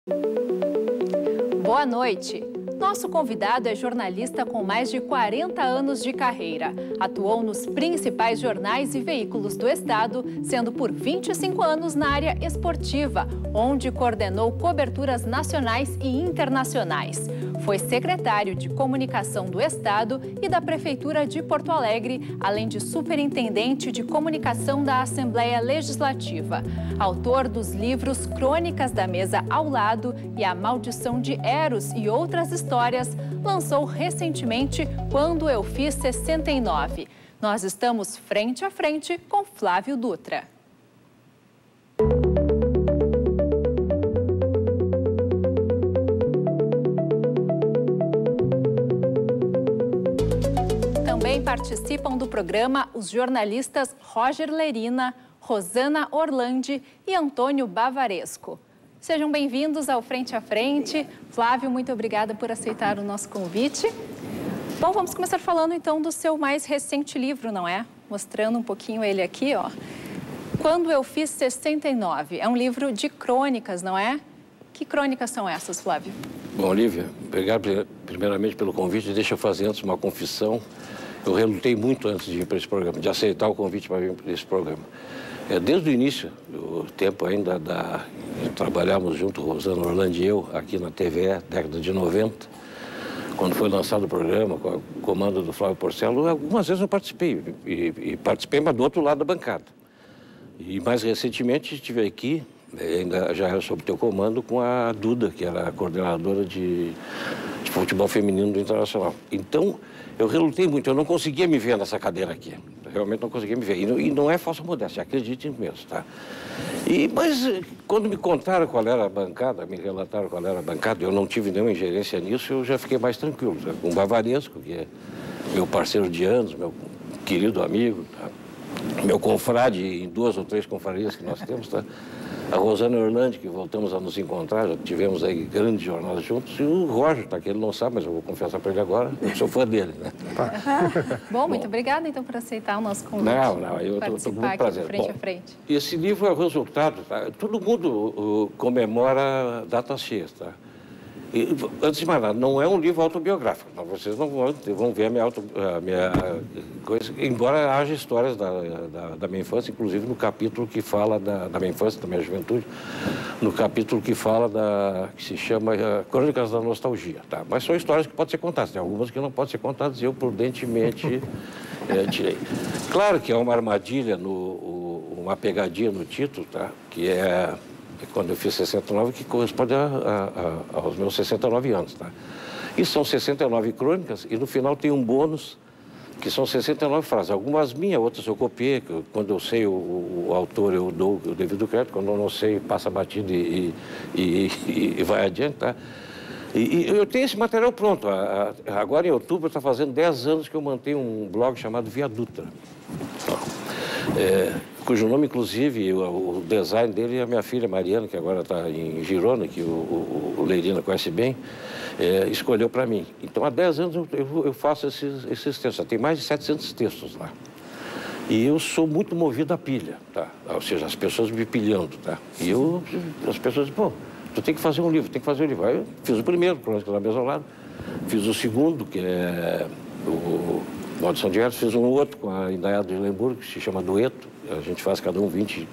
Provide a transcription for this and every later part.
Boa noite. Nosso convidado é jornalista com mais de 40 anos de carreira. Atuou nos principais jornais e veículos do estado, sendo por 25 anos na área esportiva, onde coordenou coberturas nacionais e internacionais. Foi secretário de Comunicação do Estado e da Prefeitura de Porto Alegre, além de superintendente de comunicação da Assembleia Legislativa. Autor dos livros Crônicas da Mesa ao Lado e A Maldição de Eros e Outras Histórias, lançou recentemente Quando Eu Fiz 69. Nós estamos frente a frente com Flávio Dutra. Também participam do programa os jornalistas Roger Lerina, Rosana Orlandi e Antônio Bavaresco. Sejam bem-vindos ao Frente a Frente. Flávio, muito obrigada por aceitar o nosso convite. Bom, vamos começar falando então do seu mais recente livro, não é? Mostrando um pouquinho ele aqui, ó. Quando Eu Fiz 69. É um livro de crônicas, não é? Que crônicas são essas, Flávio? Bom, Lívia, obrigado primeiramente pelo convite. Deixa eu fazer antes uma confissão. Eu relutei muito antes de ir para esse programa, de aceitar o convite para vir para esse programa. Desde o início, o tempo ainda trabalhamos junto, Rosana Orlandi e eu, aqui na TVE, década de 90, quando foi lançado o programa, com o comando do Flávio Porcelo, algumas vezes eu participei, e participei, mas do outro lado da bancada. E mais recentemente estive aqui, ainda já era sob teu comando, com a Duda, que era a coordenadora de futebol feminino do Internacional. Então, eu relutei muito, eu não conseguia me ver nessa cadeira aqui. Realmente não conseguia me ver. E não é falsa modéstia, acreditem mesmo, tá? Mas quando me contaram qual era a bancada, me relataram qual era a bancada, eu não tive nenhuma ingerência nisso, eu já fiquei mais tranquilo. Tá? Com o Bavaresco, que é meu parceiro de anos, meu querido amigo, tá? Meu confrade em 2 ou 3 confrarias que nós temos, tá? A Rosana Orlandi, que voltamos a nos encontrar, já tivemos aí grandes jornadas juntos, e o Roger, tá, que ele não sabe, mas eu vou confessar para ele agora, eu sou fã dele, né? Bom, muito obrigada, então, por aceitar o nosso convite. Não, eu estou com muito prazer. Frente a frente. Esse livro é o resultado, tá? Todo mundo comemora datas cheias, tá? E, antes de mais nada, não é um livro autobiográfico, não, vocês não vão ver a minha coisa, embora haja histórias da minha infância, inclusive no capítulo que fala da minha infância, da minha juventude, no capítulo que fala que se chama Crônicas da Nostalgia, tá? Mas são histórias que podem ser contadas, tem algumas que não podem ser contadas e eu prudentemente tirei. Claro que é uma armadilha, uma pegadinha no título, tá? Que é quando eu fiz 69, que corresponde aos meus 69 anos, tá? E são 69 crônicas, e no final tem um bônus, que são 69 frases. Algumas minhas, outras eu copiei, quando eu sei o autor eu dou o devido crédito, quando eu não sei, passa batido e vai adiante, tá? E eu tenho esse material pronto. Agora em outubro está fazendo 10 anos que eu mantenho um blog chamado Via Dutra. Cujo nome, inclusive, o design dele é a minha filha Mariana, que agora está em Girona, que o Leirina conhece bem, escolheu para mim. Então, há 10 anos eu faço esses textos. Já tem mais de 700 textos lá. E eu sou muito movido a pilha, tá? Ou seja, as pessoas me pilhando, tá? E as pessoas dizem, pô, tu tem que fazer um livro, tem que fazer um livro. Aí eu fiz o primeiro, Crônicas da Mesa ao Lado. Fiz o segundo, que é o Maldição de Eros. Fiz um outro com a Indaiada de Lemburgo, que se chama Dueto. A gente faz cada um 20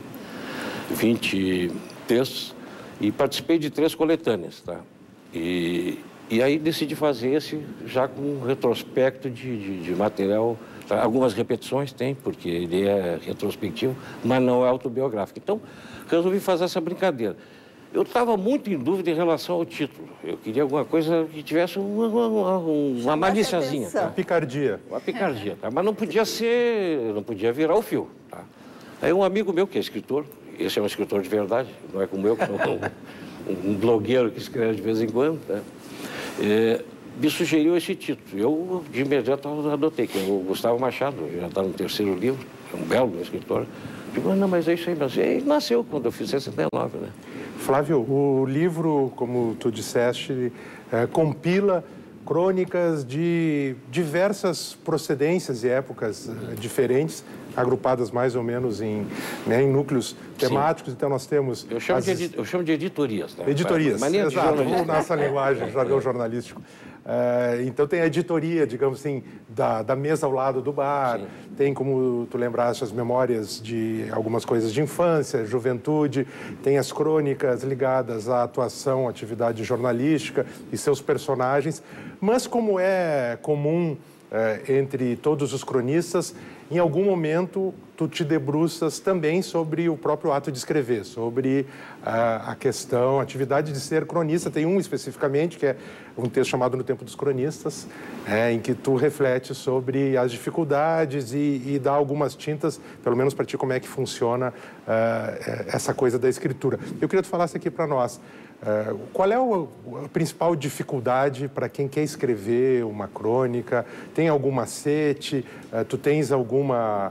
textos. E participei de 3 coletâneas, tá? E aí decidi fazer esse já com um retrospecto de material. Tá? Algumas repetições tem, porque ele é retrospectivo, mas não é autobiográfico. Então, resolvi fazer essa brincadeira. Eu estava muito em dúvida em relação ao título. Eu queria alguma coisa que tivesse uma maliciazinha. Tá? Picardia. Uma picardia, tá? Mas não podia virar o fio, tá? Aí um amigo meu, que é escritor, esse é um escritor de verdade, não é como eu, que sou um blogueiro que escreve de vez em quando, tá? Me sugeriu esse título. Eu, de imediato, adotei, que é o Gustavo Machado, já está no 3º livro, é um belo escritor. Digo, não, mas é isso aí, mas ele nasceu quando eu fiz 69, né? Flávio, o livro, como tu disseste, compila crônicas de diversas procedências e épocas diferentes agrupadas mais ou menos em núcleos temáticos. Sim. Então, nós temos... Eu chamo de editorias. Né? Editorias, exato. Vamos nessa linguagem, jargão jornalístico. Então, tem a editoria, digamos assim, da mesa ao lado do bar. Sim. Tem, como tu lembraste, as memórias de algumas coisas de infância, juventude. Tem as crônicas ligadas à atuação, atividade jornalística e seus personagens. Mas, como é comum entre todos os cronistas, em algum momento tu te debruças também sobre o próprio ato de escrever, sobre a questão, a atividade de ser cronista. Tem um especificamente, que é um texto chamado No Tempo dos Cronistas, em que tu refletes sobre as dificuldades e dá algumas tintas, pelo menos para ti, como é que funciona essa coisa da escritura. Eu queria que tu falasse aqui para nós, qual é a principal dificuldade para quem quer escrever uma crônica? Tem algum macete? Tu tens algum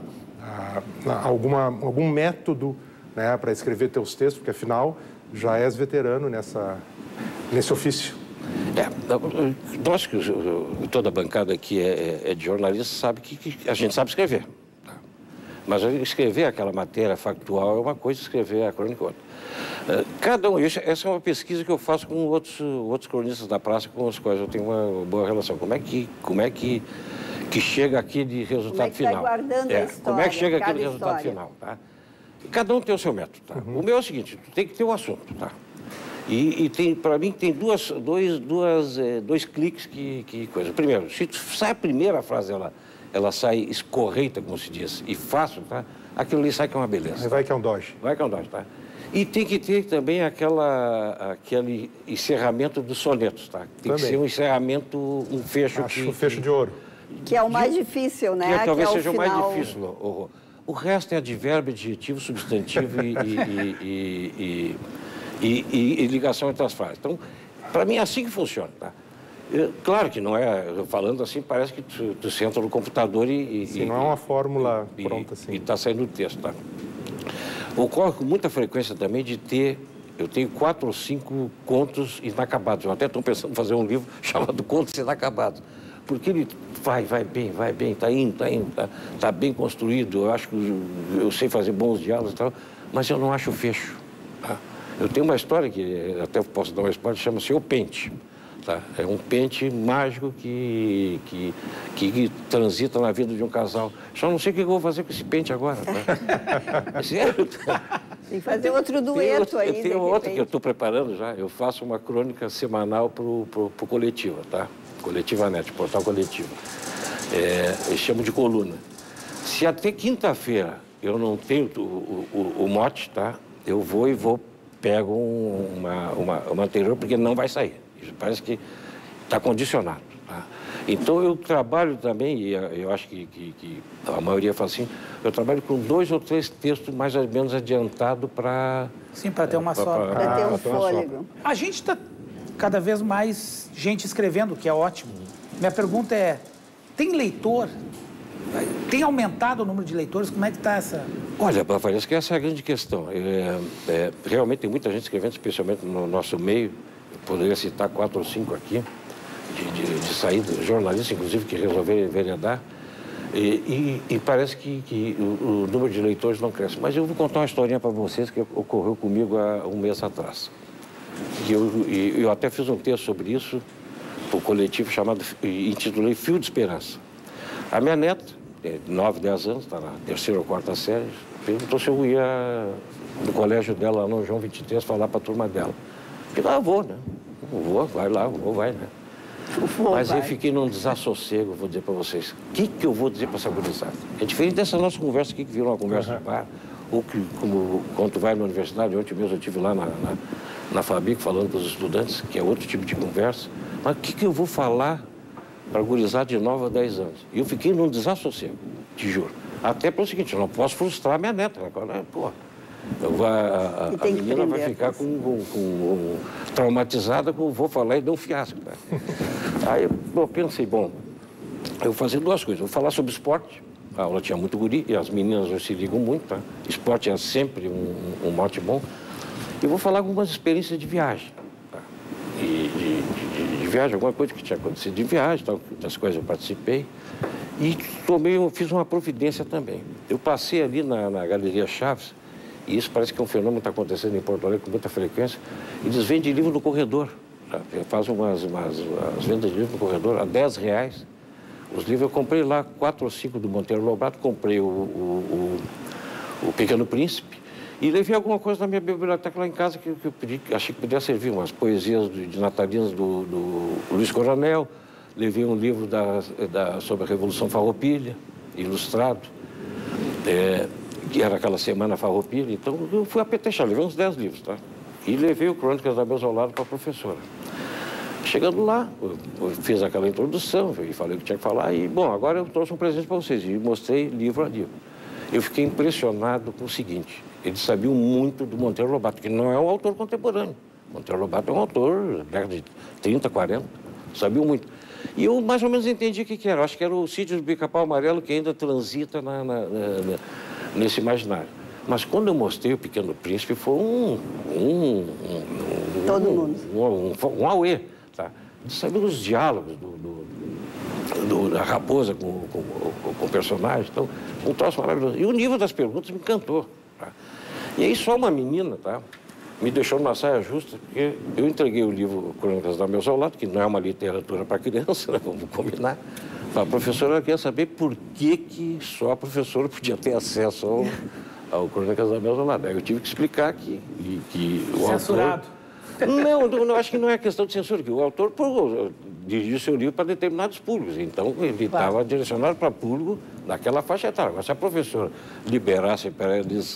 método, né, para escrever teus textos? Porque, afinal, já és veterano nesse ofício. Nós, toda a bancada aqui é de jornalista, sabe que a gente sabe escrever. Mas escrever aquela matéria factual é uma coisa, escrever a crônica é outra. Cada um, essa é uma pesquisa que eu faço com outros cronistas da praça com os quais eu tenho uma boa relação. Como é que chega aquele resultado final? Como é que vai guardando a história? Como é que chega aquele resultado final? Tá? Cada um tem o seu método. Tá? O meu é o seguinte, tu tem que ter um assunto. Tá? E para mim tem dois cliques que coisa. Primeiro, se tu sai a primeira frase, ela sai escorreita, como se diz, e fácil, tá? Aquilo ali sai que é uma beleza. Vai que é um doge. Vai que é um doge, tá? E tem que ter também aquele encerramento dos sonetos, tá? Tem também. Que ser um encerramento, um fecho. Acho um fecho de ouro. Que é o mais difícil, né? Que talvez seja o mais difícil. O resto é advérbio, adjetivo, substantivo e ligação entre as frases. Então, para mim é assim que funciona, tá? Claro que não é, falando assim, parece que tu senta no computador Sim, não é uma fórmula pronta assim. E está saindo o texto, tá? Ocorre com muita frequência também de ter, eu tenho 4 ou 5 contos inacabados. Eu até estou pensando em fazer um livro chamado Contos Inacabados. Porque ele vai bem, está indo, tá bem construído. Eu acho que eu sei fazer bons diálogos e tal, mas eu não acho o fecho. Tá? Eu tenho uma história que, até posso dar uma história, chama-se O Pente. Tá? É um pente mágico que transita na vida de um casal. Só não sei o que eu vou fazer com esse pente agora. Tá? É sério? Tem que fazer outro dueto aí. Eu tenho outra que eu estou preparando já. Eu faço uma crônica semanal para o Coletiva, tá? Coletiva Net, portal Coletivo. Eu chamo de coluna. Se até quinta-feira eu não tenho o mote, tá? Eu pego uma anterior, porque não vai sair. Parece que está condicionado. Tá? Então, eu trabalho também, e eu acho que a maioria fala assim, eu trabalho com 2 ou 3 textos mais ou menos adiantados para... Sim, para ter uma sobra. Para ter um fôlego. A gente está cada vez mais gente escrevendo, que é ótimo. Minha pergunta é, tem leitor? Tem aumentado o número de leitores? Como é que está essa... Olha, parece que essa é a grande questão. Realmente tem muita gente escrevendo, especialmente no nosso meio. Poderia citar 4 ou 5 aqui, de saída, jornalistas, inclusive, que resolveram enveredar. E parece que o número de leitores não cresce. Mas eu vou contar uma historinha para vocês que ocorreu comigo há um mês atrás. Eu até fiz um texto sobre isso, para o coletivo intitulei Fio de Esperança. A minha neta, 9, 10 anos, está na 3ª ou 4ª série, perguntou se eu ia no colégio dela, lá no João 23, falar para a turma dela. Eu falei, vou, né? Vou, vai lá, vai, né? Mas eu fiquei num desassossego, vou dizer para vocês. O que eu vou dizer para essa gurizada? É diferente dessa nossa conversa aqui, que virou uma conversa de bar, ou que, quando tu vai na universidade, ontem mesmo eu estive lá na Fabic falando com os estudantes, que é outro tipo de conversa. Mas o que eu vou falar para a gurizada de 9 a 10 anos? E eu fiquei num desassossego, te juro. Até pelo seguinte, eu não posso frustrar a minha neta. Agora, pô, a menina vai ficar traumatizada com vou falar e deu um fiasco. Né? Aí eu pensei, bom, eu vou fazer 2 coisas. Eu vou falar sobre esporte. A aula tinha muito guri e as meninas hoje se ligam muito, tá? Esporte é sempre um mote bom. E vou falar algumas experiências de viagem. Tá? De viagem, alguma coisa que tinha acontecido de viagem, tal, das coisas eu participei. E fiz uma providência também. Eu passei ali na Galeria Chaves, e isso parece que é um fenômeno que está acontecendo em Porto Alegre com muita frequência, eles vendem livro no corredor. Fazem as vendas de livro no corredor a R$10. Os livros eu comprei lá, 4 ou 5 do Monteiro Lobato, comprei o Pequeno Príncipe e levei alguma coisa na minha biblioteca lá em casa que eu achei que podia servir, umas poesias de natalinas do Luiz Coronel, levei um livro sobre a Revolução Farroupilha, ilustrado, que era aquela semana Farroupilha, então eu fui apetechar, levei uns 10 livros, tá? E levei o Crônicas da Mesa ao Lado para a professora. Chegando lá, eu fiz aquela introdução, e falei o que tinha que falar, e, bom, agora eu trouxe um presente para vocês, e mostrei livro a livro. Eu fiquei impressionado com o seguinte, eles sabiam muito do Monteiro Lobato, que não é um autor contemporâneo. Monteiro Lobato é um autor da década de 30, 40, sabiam muito. E eu mais ou menos entendi o que era, eu acho que era o Sítio do Pica-Pau Amarelo que ainda transita nesse imaginário. Mas quando eu mostrei o Pequeno Príncipe, foi todo mundo. Um auê. Tá? Saber os diálogos da raposa com o personagem, então, um troço maravilhoso. E o nível das perguntas me encantou. Tá? E aí só uma menina, tá, me deixou numa saia justa, porque eu entreguei o livro Crônicas da Mesa ao Lado, que não é uma literatura para criança, né, vamos combinar. A professora queria saber por que só a professora podia ter acesso ao Crônicas da Mesa ao Lado. Aí eu tive que explicar que o Censurado. autor... Não, acho que não é questão de censura, que o autor dirigiu seu livro para determinados públicos, então ele estava direcionado para público daquela faixa etária. Agora, se a professora liberasse para eles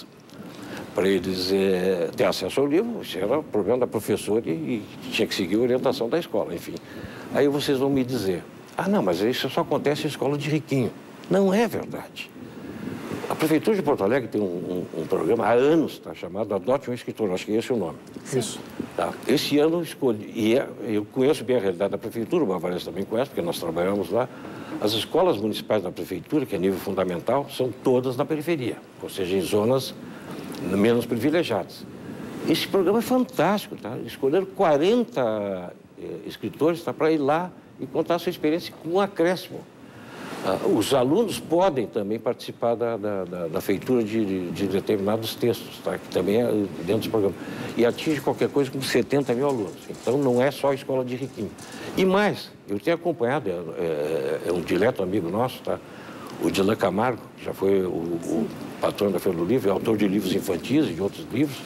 ter acesso ao livro, isso era problema da professora e tinha que seguir a orientação da escola, enfim. Aí vocês vão me dizer, não, mas isso só acontece em escola de riquinho. Não é verdade. A Prefeitura de Porto Alegre tem um programa há anos, tá, chamado Adote um Escritor, acho que esse é o nome. Isso. Tá. Esse ano escolhi, eu conheço bem a realidade da Prefeitura, o Bavarese também conhece, porque nós trabalhamos lá. As escolas municipais da Prefeitura, que é nível fundamental, são todas na periferia, ou seja, em zonas menos privilegiadas. Esse programa é fantástico, tá? Escolheram 40 escritores, tá, para ir lá e contar a sua experiência com um acréscimo. Os alunos podem também participar da feitura de determinados textos, tá? Que também é dentro dos programas. E atinge qualquer coisa com 70 mil alunos. Então, não é só a escola de riquinho. E mais, eu tenho acompanhado, é um dileto amigo nosso, tá? O Dilan Camargo, que já foi o patrão da Feira do Livro, é autor de livros infantis e de outros livros,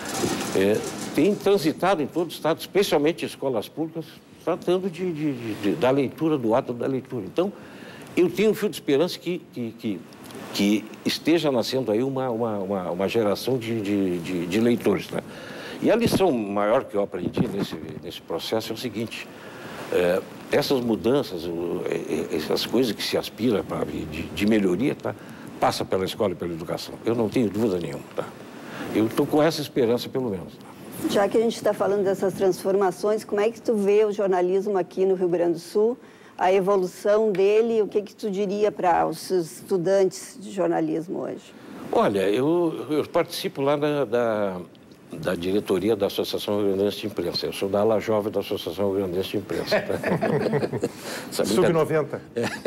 tem transitado em todo o estado, especialmente em escolas públicas, tratando da leitura, do ato da leitura. Então, eu tenho um fio de esperança que esteja nascendo aí uma geração de leitores, né? E a lição maior que eu aprendi nesse processo é o seguinte, essas mudanças, essas coisas que se aspira de melhoria, tá, passa pela escola e pela educação. Eu não tenho dúvida nenhuma, tá? Eu estou com essa esperança, pelo menos. Tá? Já que a gente está falando dessas transformações, como é que tu vê o jornalismo aqui no Rio Grande do Sul? A evolução dele, o que tu diria para os estudantes de jornalismo hoje? Olha, eu participo lá da diretoria da Associação Rio Grandense de Imprensa. Eu sou da ala jovem da Associação Rio Grandense de Imprensa. Tá? Sub-90.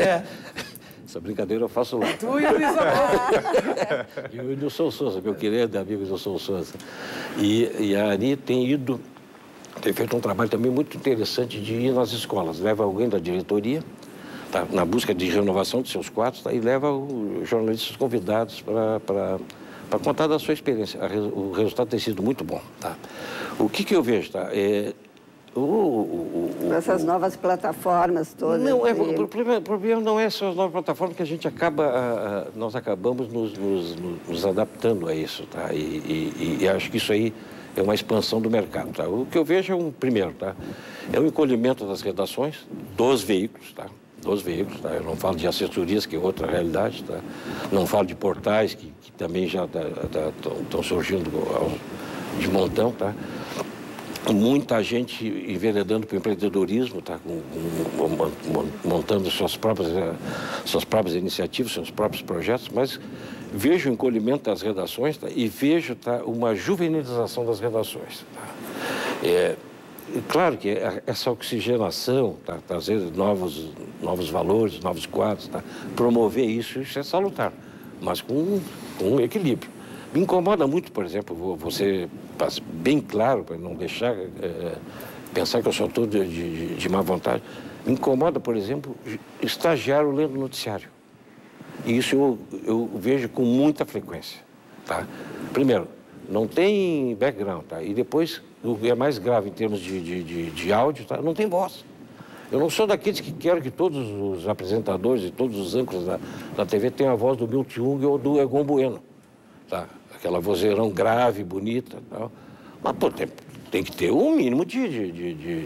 Essa brincadeira eu faço lá. Tu e o Luiz Amor. E o Nilson Souza, meu querido amigo Nilson Souza. E a Ari tem feito um trabalho também muito interessante de ir nas escolas. Leva alguém da diretoria, tá, na busca de renovação de seus quadros, tá, e leva os jornalistas convidados para contar da sua experiência. O resultado tem sido muito bom. Tá? O que eu vejo? Tá? Essas novas plataformas todas. Não, o problema não é só as novas plataformas, que a gente nós acabamos nos adaptando a isso. Tá? E acho que isso aí é uma expansão do mercado. Tá? O que eu vejo primeiro, tá? É o encolhimento das redações, dos veículos, tá? Dos veículos, tá? Eu não falo de assessorias, que é outra realidade, tá? Não falo de portais, que também já estão surgindo de montão, tá? Muita gente enveredando para o empreendedorismo, tá? Montando suas próprias iniciativas, seus próprios projetos, mas vejo o encolhimento das redações, tá? E vejo, tá, uma juvenilização das redações. Tá? claro que essa oxigenação, tá, trazer novos valores, novos quadros, tá, promover isso é salutar, mas com equilíbrio. Me incomoda muito, por exemplo, você passa bem claro, para não deixar pensar que eu sou todo de má vontade, me incomoda, por exemplo, estagiário lendo noticiário. E isso eu vejo com muita frequência. Tá? Primeiro, não tem background, tá? E depois, o que é mais grave em termos de áudio, tá? Não tem voz. Eu não sou daqueles que quero que todos os apresentadores e todos os âncoras da TV tenham a voz do Milton Jung ou do Egon Bueno. Tá? Aquela vozeirão grave, bonita. Tá? Mas, pô, tem que ter um mínimo de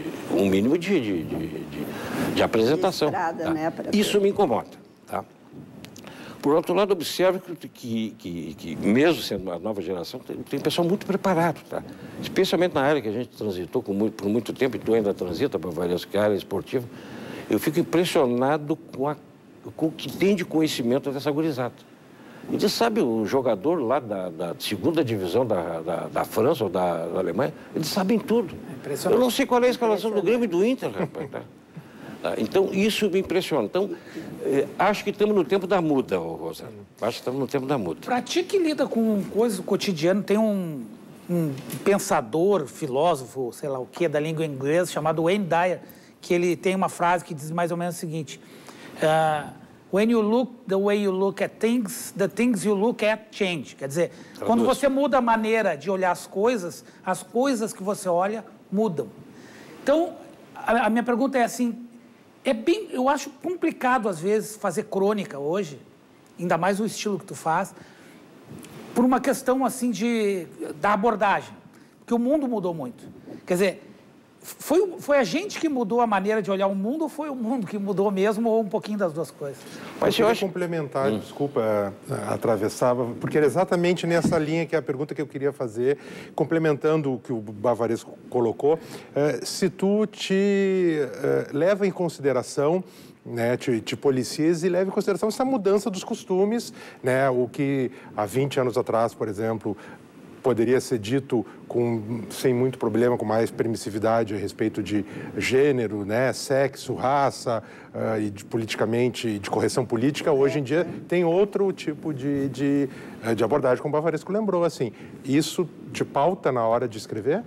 apresentação. Estrada, tá? Né, Isso me incomoda. Tá? Por outro lado, observo que mesmo sendo uma nova geração, tem pessoal muito preparado, tá? Especialmente na área que a gente transitou por muito tempo, e tu ainda transita para várias áreas esportivas, eu fico impressionado com o que tem de conhecimento dessa gurizada. E você sabe, o jogador lá da segunda divisão da França ou da Alemanha, eles sabem tudo. Eu não sei qual é a escalação do Grêmio e do Inter, rapaz, tá? Então, isso me impressiona. Então, acho que estamos no tempo da muda, Rosana. Acho que estamos no tempo da muda. Para ti que lida com coisas do cotidiano, tem um pensador, filósofo, sei lá o que, da língua inglesa, chamado Wayne Dyer, que ele tem uma frase que diz mais ou menos o seguinte: when you look the way you look at things, the things you look at change. Quer dizer, quando você muda a maneira de olhar as coisas que você olha mudam. Então, a minha pergunta é assim, eu acho complicado, às vezes, fazer crônica hoje, ainda mais o estilo que tu faz, por uma questão, assim, da abordagem. Porque o mundo mudou muito. Quer dizer, foi a gente que mudou a maneira de olhar o mundo ou foi o mundo que mudou mesmo, ou um pouquinho das duas coisas? Mas eu acho complementar, desculpa, atravessava, porque era exatamente nessa linha que é a pergunta que eu queria fazer, complementando o que o Bavaresco colocou, se tu te leva em consideração, né, te policias e leva em consideração essa mudança dos costumes, né, o que há 20 anos atrás, por exemplo, poderia ser dito sem muito problema, com mais permissividade a respeito de gênero, né, sexo, raça e politicamente, de correção política, hoje em dia tem outro tipo de abordagem, como o Bavaresco lembrou. Assim, isso te pauta na hora de escrever?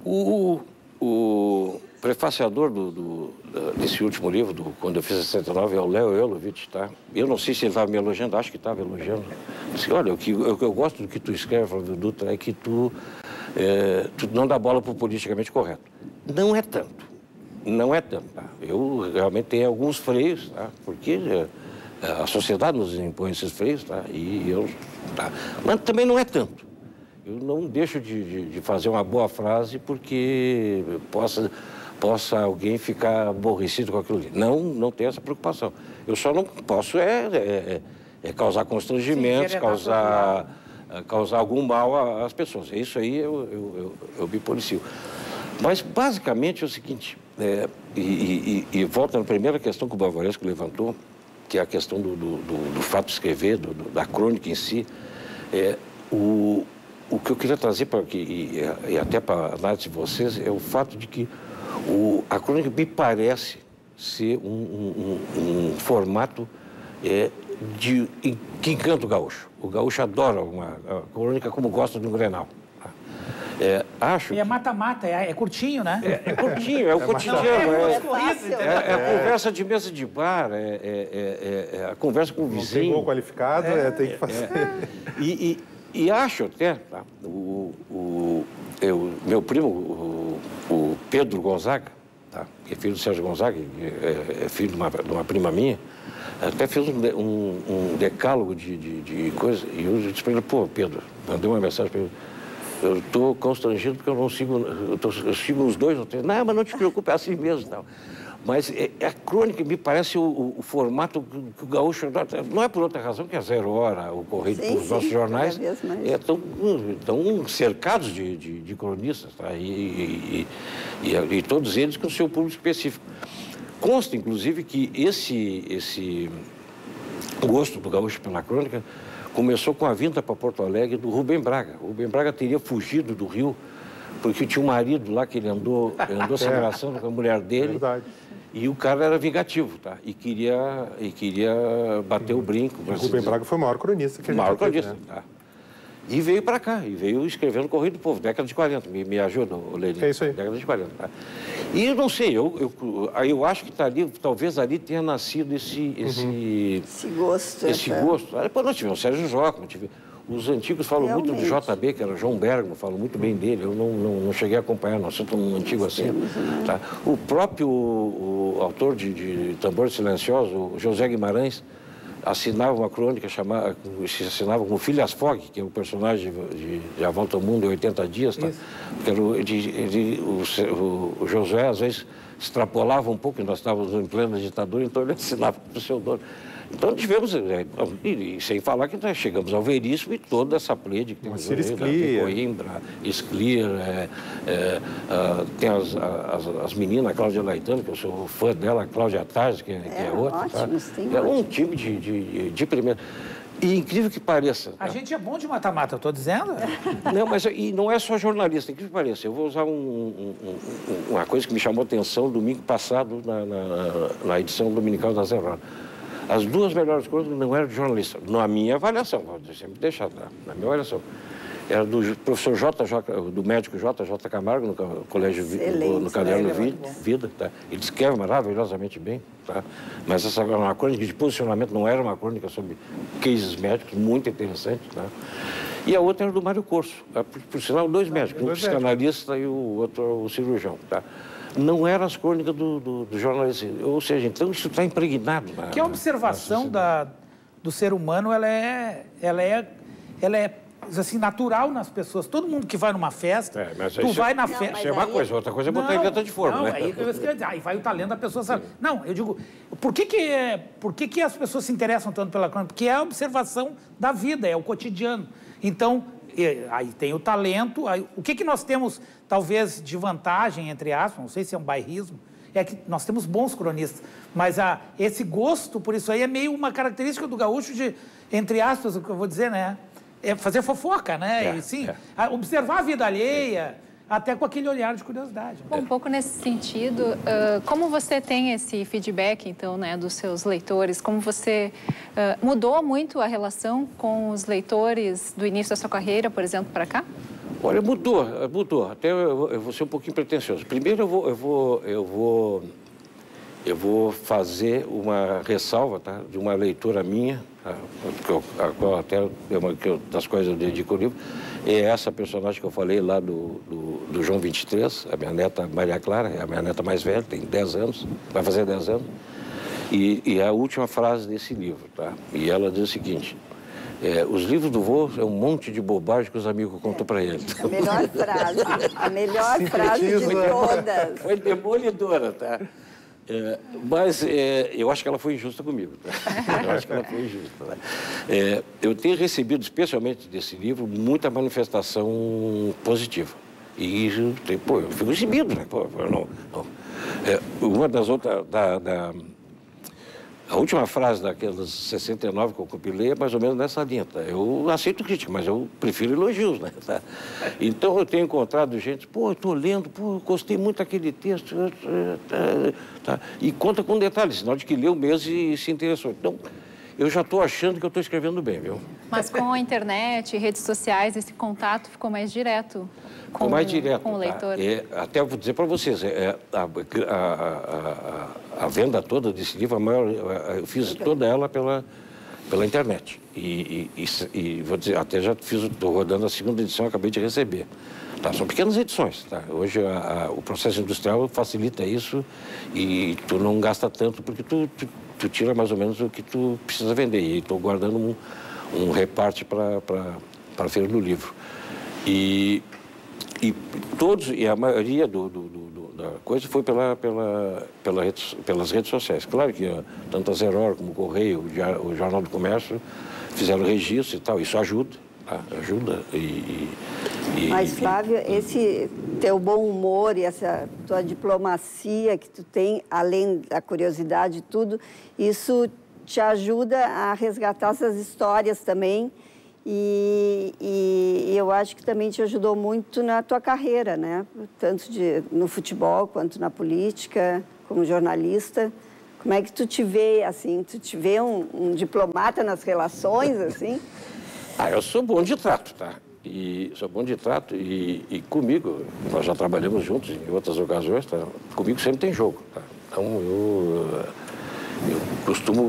O prefaciador desse último livro, quando eu fiz 69, é o Léo Eulovitch, tá? Eu não sei se ele estava me elogiando, acho que estava elogiando. Disse, olha, o que eu gosto do que tu escreve, Flávio Dutra, é que tu não dá bola para o politicamente correto. Não é tanto. Não é tanto, tá? Eu realmente tenho alguns freios, tá? Porque a sociedade nos impõe esses freios, tá? Tá? Mas também não é tanto. Eu não deixo de fazer uma boa frase porque possa alguém ficar aborrecido com aquilo ali. Não tenho essa preocupação. Eu só não posso causar constrangimentos, causar algum mal às pessoas. Isso aí eu me policio. Mas, basicamente, é o seguinte, e volta na primeira questão que o Bavaresco levantou, que é a questão do fato de escrever, da crônica em si, o que eu queria trazer para aqui, e até para a análise de vocês, é o fato de que a crônica me parece ser um formato que encanta o gaúcho. O gaúcho adora uma crônica como gosta de um Grenal. Acho. E é mata-mata, é curtinho, né? É curtinho, é o cotidiano. É a conversa de mesa de bar, é a conversa com o vizinho. Não tem gol qualificado, tem que fazer. E acho até, tá, meu primo, o Pedro Gonzaga, tá, que é filho do Sérgio Gonzaga, é filho de uma prima minha, até fez um decálogo de coisas, e eu disse para ele, pô, Pedro, mandei uma mensagem para ele, eu estou constrangido porque eu não sigo, eu sigo uns 2 ou 3, não, mas não te preocupe, é assim mesmo, tal. Mas a crônica me parece o formato que o gaúcho... Não é por outra razão que a Zero Hora, o Correio, os nossos jornais, estão cercados de cronistas, tá? E todos eles com o seu público específico. Consta, inclusive, que esse gosto do gaúcho pela crônica começou com a vinda para Porto Alegre do Rubem Braga. O Rubem Braga teria fugido do Rio porque tinha um marido lá que ele andou se abraçando com a mulher dele. Verdade. E o cara era vingativo, tá? E queria bater o brinco. O Rubem Braga foi o maior cronista que a gente maior teve, cronista, tá? E veio para cá, e veio escrevendo Correio do Povo, década de 40. Me ajuda, Lenin? É isso aí. Década de 40. Tá? E eu não sei, eu acho que tá ali, talvez ali tenha nascido esse gosto. Esse gosto. Aí, depois nós tivemos o Sérgio Jockman, os antigos falam muito do JB, que era João Bergman, falam muito bem dele. Eu não cheguei a acompanhar, não sou tão antigo assim. Tá? O próprio autor de Tambor Silencioso, o José Guimarães, assinava uma crônica se assinava com Phileas Fogg, que é o personagem de A Volta ao Mundo em 80 Dias. Tá? O José, às vezes, extrapolava um pouco, nós estávamos em plena ditadura, então ele assinava para o seu dono. Então tivemos, e sem falar que nós chegamos ao Veríssimo e toda essa plede que tem Coimbra, Sclia, tem as meninas, a Cláudia Laetano, que eu sou fã dela, a Cláudia Tardes, que é outra. Ótimos, tá? É um time de primeira. E incrível que pareça. A gente é bom de mata-mata, eu estou dizendo. Não, mas e não é só jornalista, incrível que pareça. Eu vou usar uma coisa que me chamou a atenção domingo passado na edição dominical da Zero Hora. As duas melhores coisas não eram de jornalista, na minha avaliação, vou sempre deixar, na minha avaliação. Era do professor do médico JJ Camargo, no colégio, no caderno Vida. Tá? Ele escreve maravilhosamente bem, tá? Mas essa era uma crônica de posicionamento, não era uma crônica sobre cases médicos, muito interessante. Tá? E a outra era do Mário Corso, por sinal, dois médicos, um psicanalista e o outro o cirurgião. Tá? Não eram as crônicas do jornalista, ou seja, então isso está impregnado. Que a observação do ser humano, ela é assim, natural nas pessoas. Todo mundo que vai numa festa, vai na festa... Isso é uma coisa, outra coisa é botar em letra de forma, né? Aí vai o talento da pessoa, sabe? Não, eu digo, por que as pessoas se interessam tanto pela crônica? Porque é a observação da vida, é o cotidiano. Então, aí tem o talento, aí, o que nós temos, talvez, de vantagem, entre aspas, não sei se é um bairrismo, é que nós temos bons cronistas, mas esse gosto por isso aí é meio uma característica do gaúcho de, entre aspas, o que eu vou dizer, né? É fazer fofoca, né? Observar a vida alheia, até com aquele olhar de curiosidade. Bom, um pouco nesse sentido, como você tem esse feedback, então, né, dos seus leitores? Como você mudou muito a relação com os leitores do início da sua carreira, por exemplo, para cá? Olha, mudou. Até eu vou ser um pouquinho pretensioso. Primeiro, eu vou fazer uma ressalva, tá, de uma leitura minha, tá, a qual até das coisas eu dedico o livro, é essa personagem que eu falei lá do João 23, a minha neta Maria Clara, é a minha neta mais velha, tem 10 anos, vai fazer 10 anos, e a última frase desse livro, tá? E ela diz o seguinte: os livros do vô é um monte de bobagem que os amigos contam para ele. A melhor frase de todas. Foi demolidora, tá? Mas eu acho que ela foi injusta comigo. Tá? Eu acho que ela foi injusta. Tá? Eu tenho recebido, especialmente desse livro, muita manifestação positiva. E eu fico exibido, né? Uma das outras... A última frase daquelas 69 que eu compilei é mais ou menos nessa linha. Tá? Eu aceito crítica, mas eu prefiro elogios, né? Tá? Então eu tenho encontrado gente, eu estou lendo, eu gostei muito daquele texto. Tá? E conta com detalhes, sinal de que leu mesmo e se interessou. Então, eu já estou achando que eu estou escrevendo bem, viu? Mas com a internet e redes sociais, esse contato ficou mais direto com o leitor? Tá? Até eu vou dizer para vocês, a venda toda desse livro, eu fiz toda ela pela internet. E vou dizer, até já estou rodando a segunda edição, acabei de receber. Tá? São pequenas edições. Tá? Hoje o processo industrial facilita isso e tu não gasta tanto porque tu tira mais ou menos o que tu precisa vender. E estou guardando um reparte para a Feira do Livro. E a maioria da coisa foi pelas redes sociais. Claro que tanto a Zero Hora como o Correio, o Jornal do Comércio, fizeram registro e tal. Isso ajuda, tá? Ajuda. Mas, Flávio, esse teu bom humor e essa tua diplomacia que tu tem, além da curiosidade e tudo, isso te ajuda a resgatar essas histórias também E eu acho que também te ajudou muito na tua carreira, né? Tanto no futebol quanto na política, como jornalista. Como é que tu te vê, assim? Tu te vê um diplomata nas relações, assim? Eu sou bom de trato, tá? Sou bom de trato e comigo, nós já trabalhamos juntos em outras ocasiões, tá? Comigo sempre tem jogo, tá? Então, eu costumo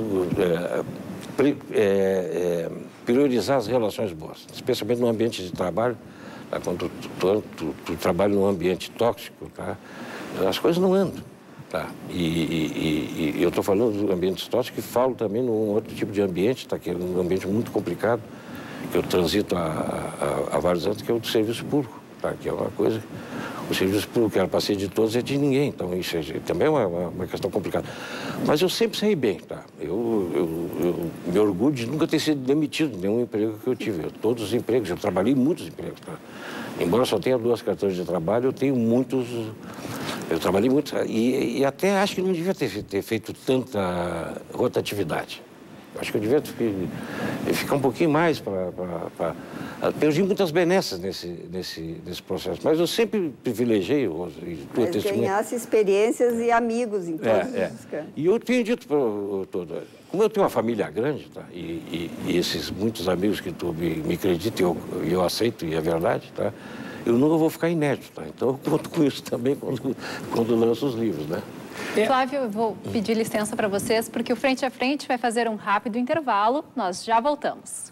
priorizar as relações boas, especialmente no ambiente de trabalho, tá? Quando tu trabalha num ambiente tóxico, tá? As coisas não andam, tá? E eu estou falando do ambiente tóxico e falo também num outro tipo de ambiente, tá? Que é um ambiente muito complicado, que eu transito há vários anos, que é o do serviço público, tá? Que é uma coisa... O serviço público, que era para ser de todos, é de ninguém. Então, isso também é uma questão complicada. Mas eu sempre saí bem, tá? Eu me orgulho de nunca ter sido demitido de nenhum emprego que eu tive. Todos os empregos, eu trabalhei em muitos empregos, tá? Embora só tenha 2 carteiras de trabalho, eu tenho muitos... Eu trabalhei muito e até acho que não devia ter feito tanta rotatividade. Acho que eu devia ficar um pouquinho mais para... Perdi muitas benesses nesse processo, mas eu sempre privilegiei... Mas ganhasse experiências e amigos em todos os campos. E eu tenho dito para todo... Como eu tenho uma família grande, tá? E esses muitos amigos que tu me acredita e eu aceito, e é verdade, tá? Eu nunca vou ficar inédito, tá? Então eu conto com isso também quando lanço os livros, né? Flávio, eu vou pedir licença para vocês, porque o Frente a Frente vai fazer um rápido intervalo. Nós já voltamos.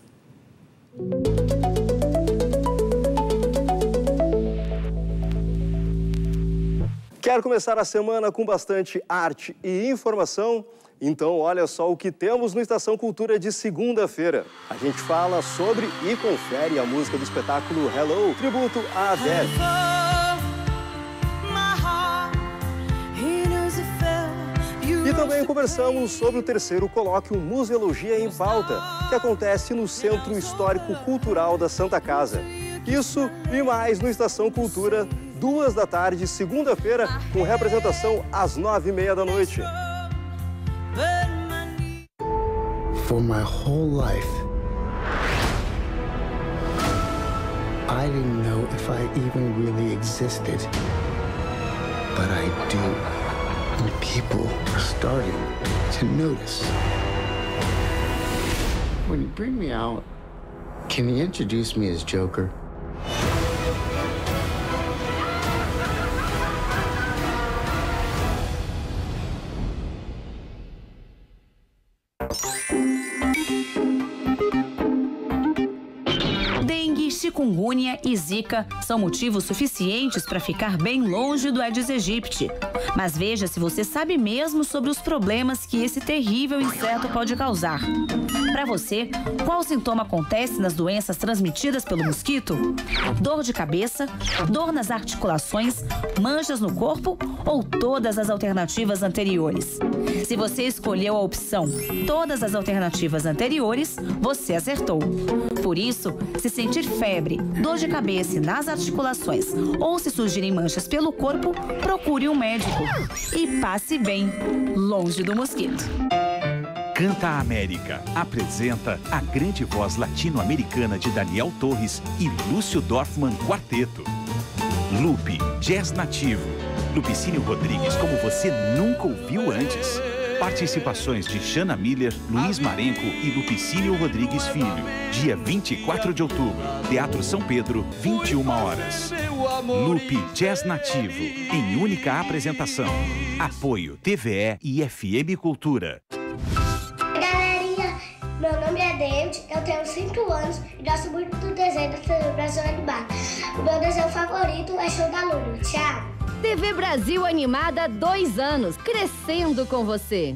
Quer começar a semana com bastante arte e informação? Então, olha só o que temos no Estação Cultura de segunda-feira. A gente fala sobre e confere a música do espetáculo Hello, tributo a Adele. E também conversamos sobre o 3º colóquio Museologia em Pauta, que acontece no Centro Histórico Cultural da Santa Casa. Isso e mais no Estação Cultura, 2 da tarde, segunda-feira, com representação às 9h30 da noite. For my whole life, I didn't know if I even really existed, but I do. And people are starting to notice. When you bring me out, can you introduce me as Joker? Chikungunya e Zika são motivos suficientes para ficar bem longe do Aedes aegypti. Mas veja se você sabe mesmo sobre os problemas que esse terrível inseto pode causar. Para você, qual sintoma acontece nas doenças transmitidas pelo mosquito? Dor de cabeça, dor nas articulações, manchas no corpo ou todas as alternativas anteriores? Se você escolheu a opção todas as alternativas anteriores, você acertou. Por isso, se sentir febre, dor de cabeça nas articulações ou se surgirem manchas pelo corpo, procure um médico e passe bem, longe do mosquito. Canta a América apresenta a grande voz latino-americana de Daniel Torres e Lúcio Dorfman Quarteto. Lupe, jazz nativo. Lupicínio Rodrigues como você nunca ouviu antes. Participações de Jana Miller, Luiz Marenco e Lupicínio Rodrigues Filho. Dia 24 de outubro, Teatro São Pedro, 21 horas. Lupe Jazz Nativo, em única apresentação. Apoio TVE e FM Cultura. Galerinha, meu nome é David, eu tenho 5 anos e gosto muito do desenho da TV Brasil Animada. O meu desenho favorito é Show da Lulu. Tchau! TV Brasil Animada, 2 anos, crescendo com você.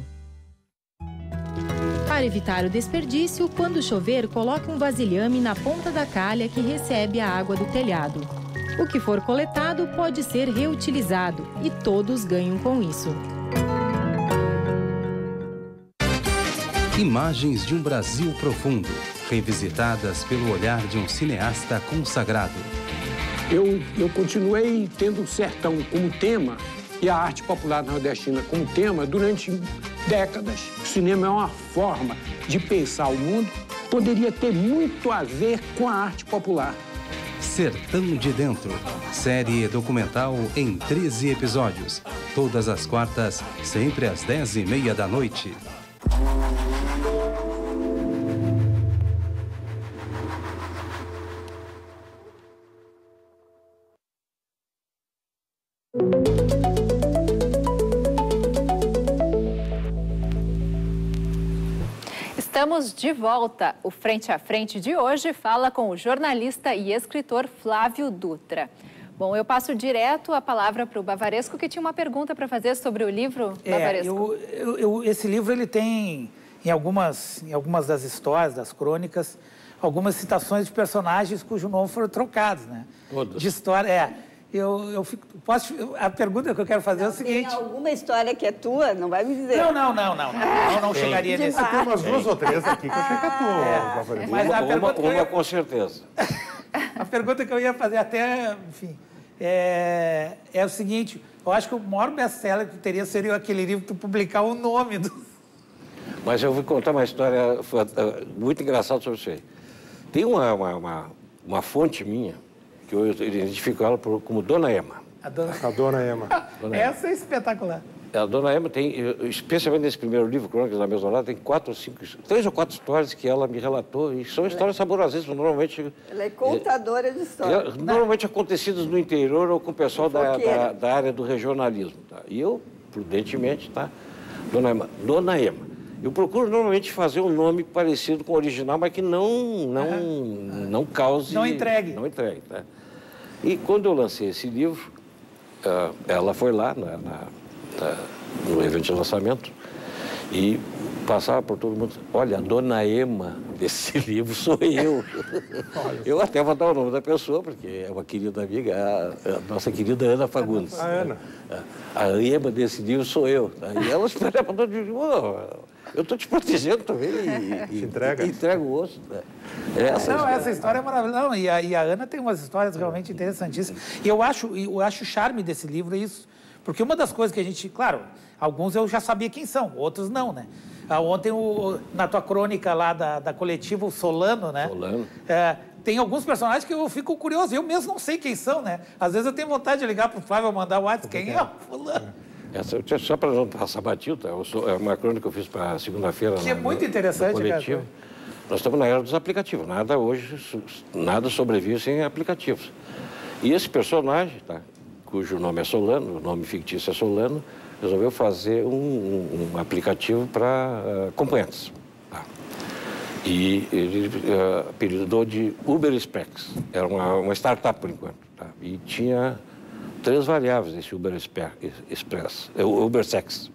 Para evitar o desperdício, quando chover, coloque um vasilhame na ponta da calha que recebe a água do telhado. O que for coletado pode ser reutilizado e todos ganham com isso. Imagens de um Brasil profundo, revisitadas pelo olhar de um cineasta consagrado. Eu continuei tendo o sertão como tema e a arte popular nordestina como tema durante décadas. O cinema é uma forma de pensar o mundo poderia ter muito a ver com a arte popular. Sertão de Dentro, série documental em 13 episódios. Todas as quartas, sempre às 10h30 da noite. Estamos de volta. O Frente a Frente de hoje fala com o jornalista e escritor Flávio Dutra. Bom, eu passo direto a palavra para o Bavaresco, que tinha uma pergunta para fazer sobre o livro, Bavaresco. Esse livro ele tem, em algumas das histórias, das crônicas, algumas citações de personagens cujo nome foram trocados, né? Todas. De história, a pergunta que eu quero fazer é o seguinte... Tem alguma história que é tua? Não vai me dizer. Não chegaria nesse... Tem umas duas ou três aqui que eu achei que é tua. Mas a pergunta uma com certeza. A pergunta que eu ia fazer até, enfim, é o seguinte, eu acho que o maior best-seller que tu teria seria aquele livro que tu publicar o nome do... Mas eu vou contar uma história muito engraçada sobre isso aí. Tem uma fonte minha, que eu identifico ela como Dona Ema. A Dona Ema. Essa é espetacular. A Dona Ema tem, especialmente nesse primeiro livro, Crônicas da Mesa ao Lado, tem 3 ou 4 histórias que ela me relatou, e são histórias saborosíssimas, normalmente... Ela é contadora de histórias. Normalmente acontecidas no interior ou com o pessoal da área do regionalismo. Tá? E eu, prudentemente, tá? Dona Ema. Eu procuro normalmente fazer um nome parecido com o original, mas que não cause... Não entregue. Não entregue, tá? E quando eu lancei esse livro, ela foi lá no evento de lançamento e passava por todo mundo. Olha, a Dona Ema desse livro sou eu. Eu até vou dar o nome da pessoa, porque é uma querida amiga, a nossa querida Ana Fagundes. A Ana. A Ema desse livro sou eu. Tá? E ela espera para todo mundo. Eu estou te protegendo também e entrega o osso. Né? Essa história é maravilhosa. E a Ana tem umas histórias realmente interessantíssimas. E eu acho o charme desse livro é isso. Porque uma das coisas que a gente... Claro, alguns eu já sabia quem são, outros não, né? Ontem, na tua crônica lá da coletiva, o Solano, né? Solano. Tem alguns personagens que eu fico curioso. Eu mesmo não sei quem são, né? Às vezes eu tenho vontade de ligar para o Flávio, mandar o WhatsApp. Quem é? Fulano. Só para não passar batido, tá? É uma crônica que eu fiz para segunda-feira. Que é muito interessante, cara. Nós estamos na era dos aplicativos. Nada sobrevive sem aplicativos. E esse personagem, tá? Cujo nome é Solano, o nome fictício é Solano, resolveu fazer um aplicativo para acompanhantes. Tá? E ele apelidou de Uber Express. Era uma startup, por enquanto. Tá? E tinha 3 variáveis desse Uber Express. Ubersex.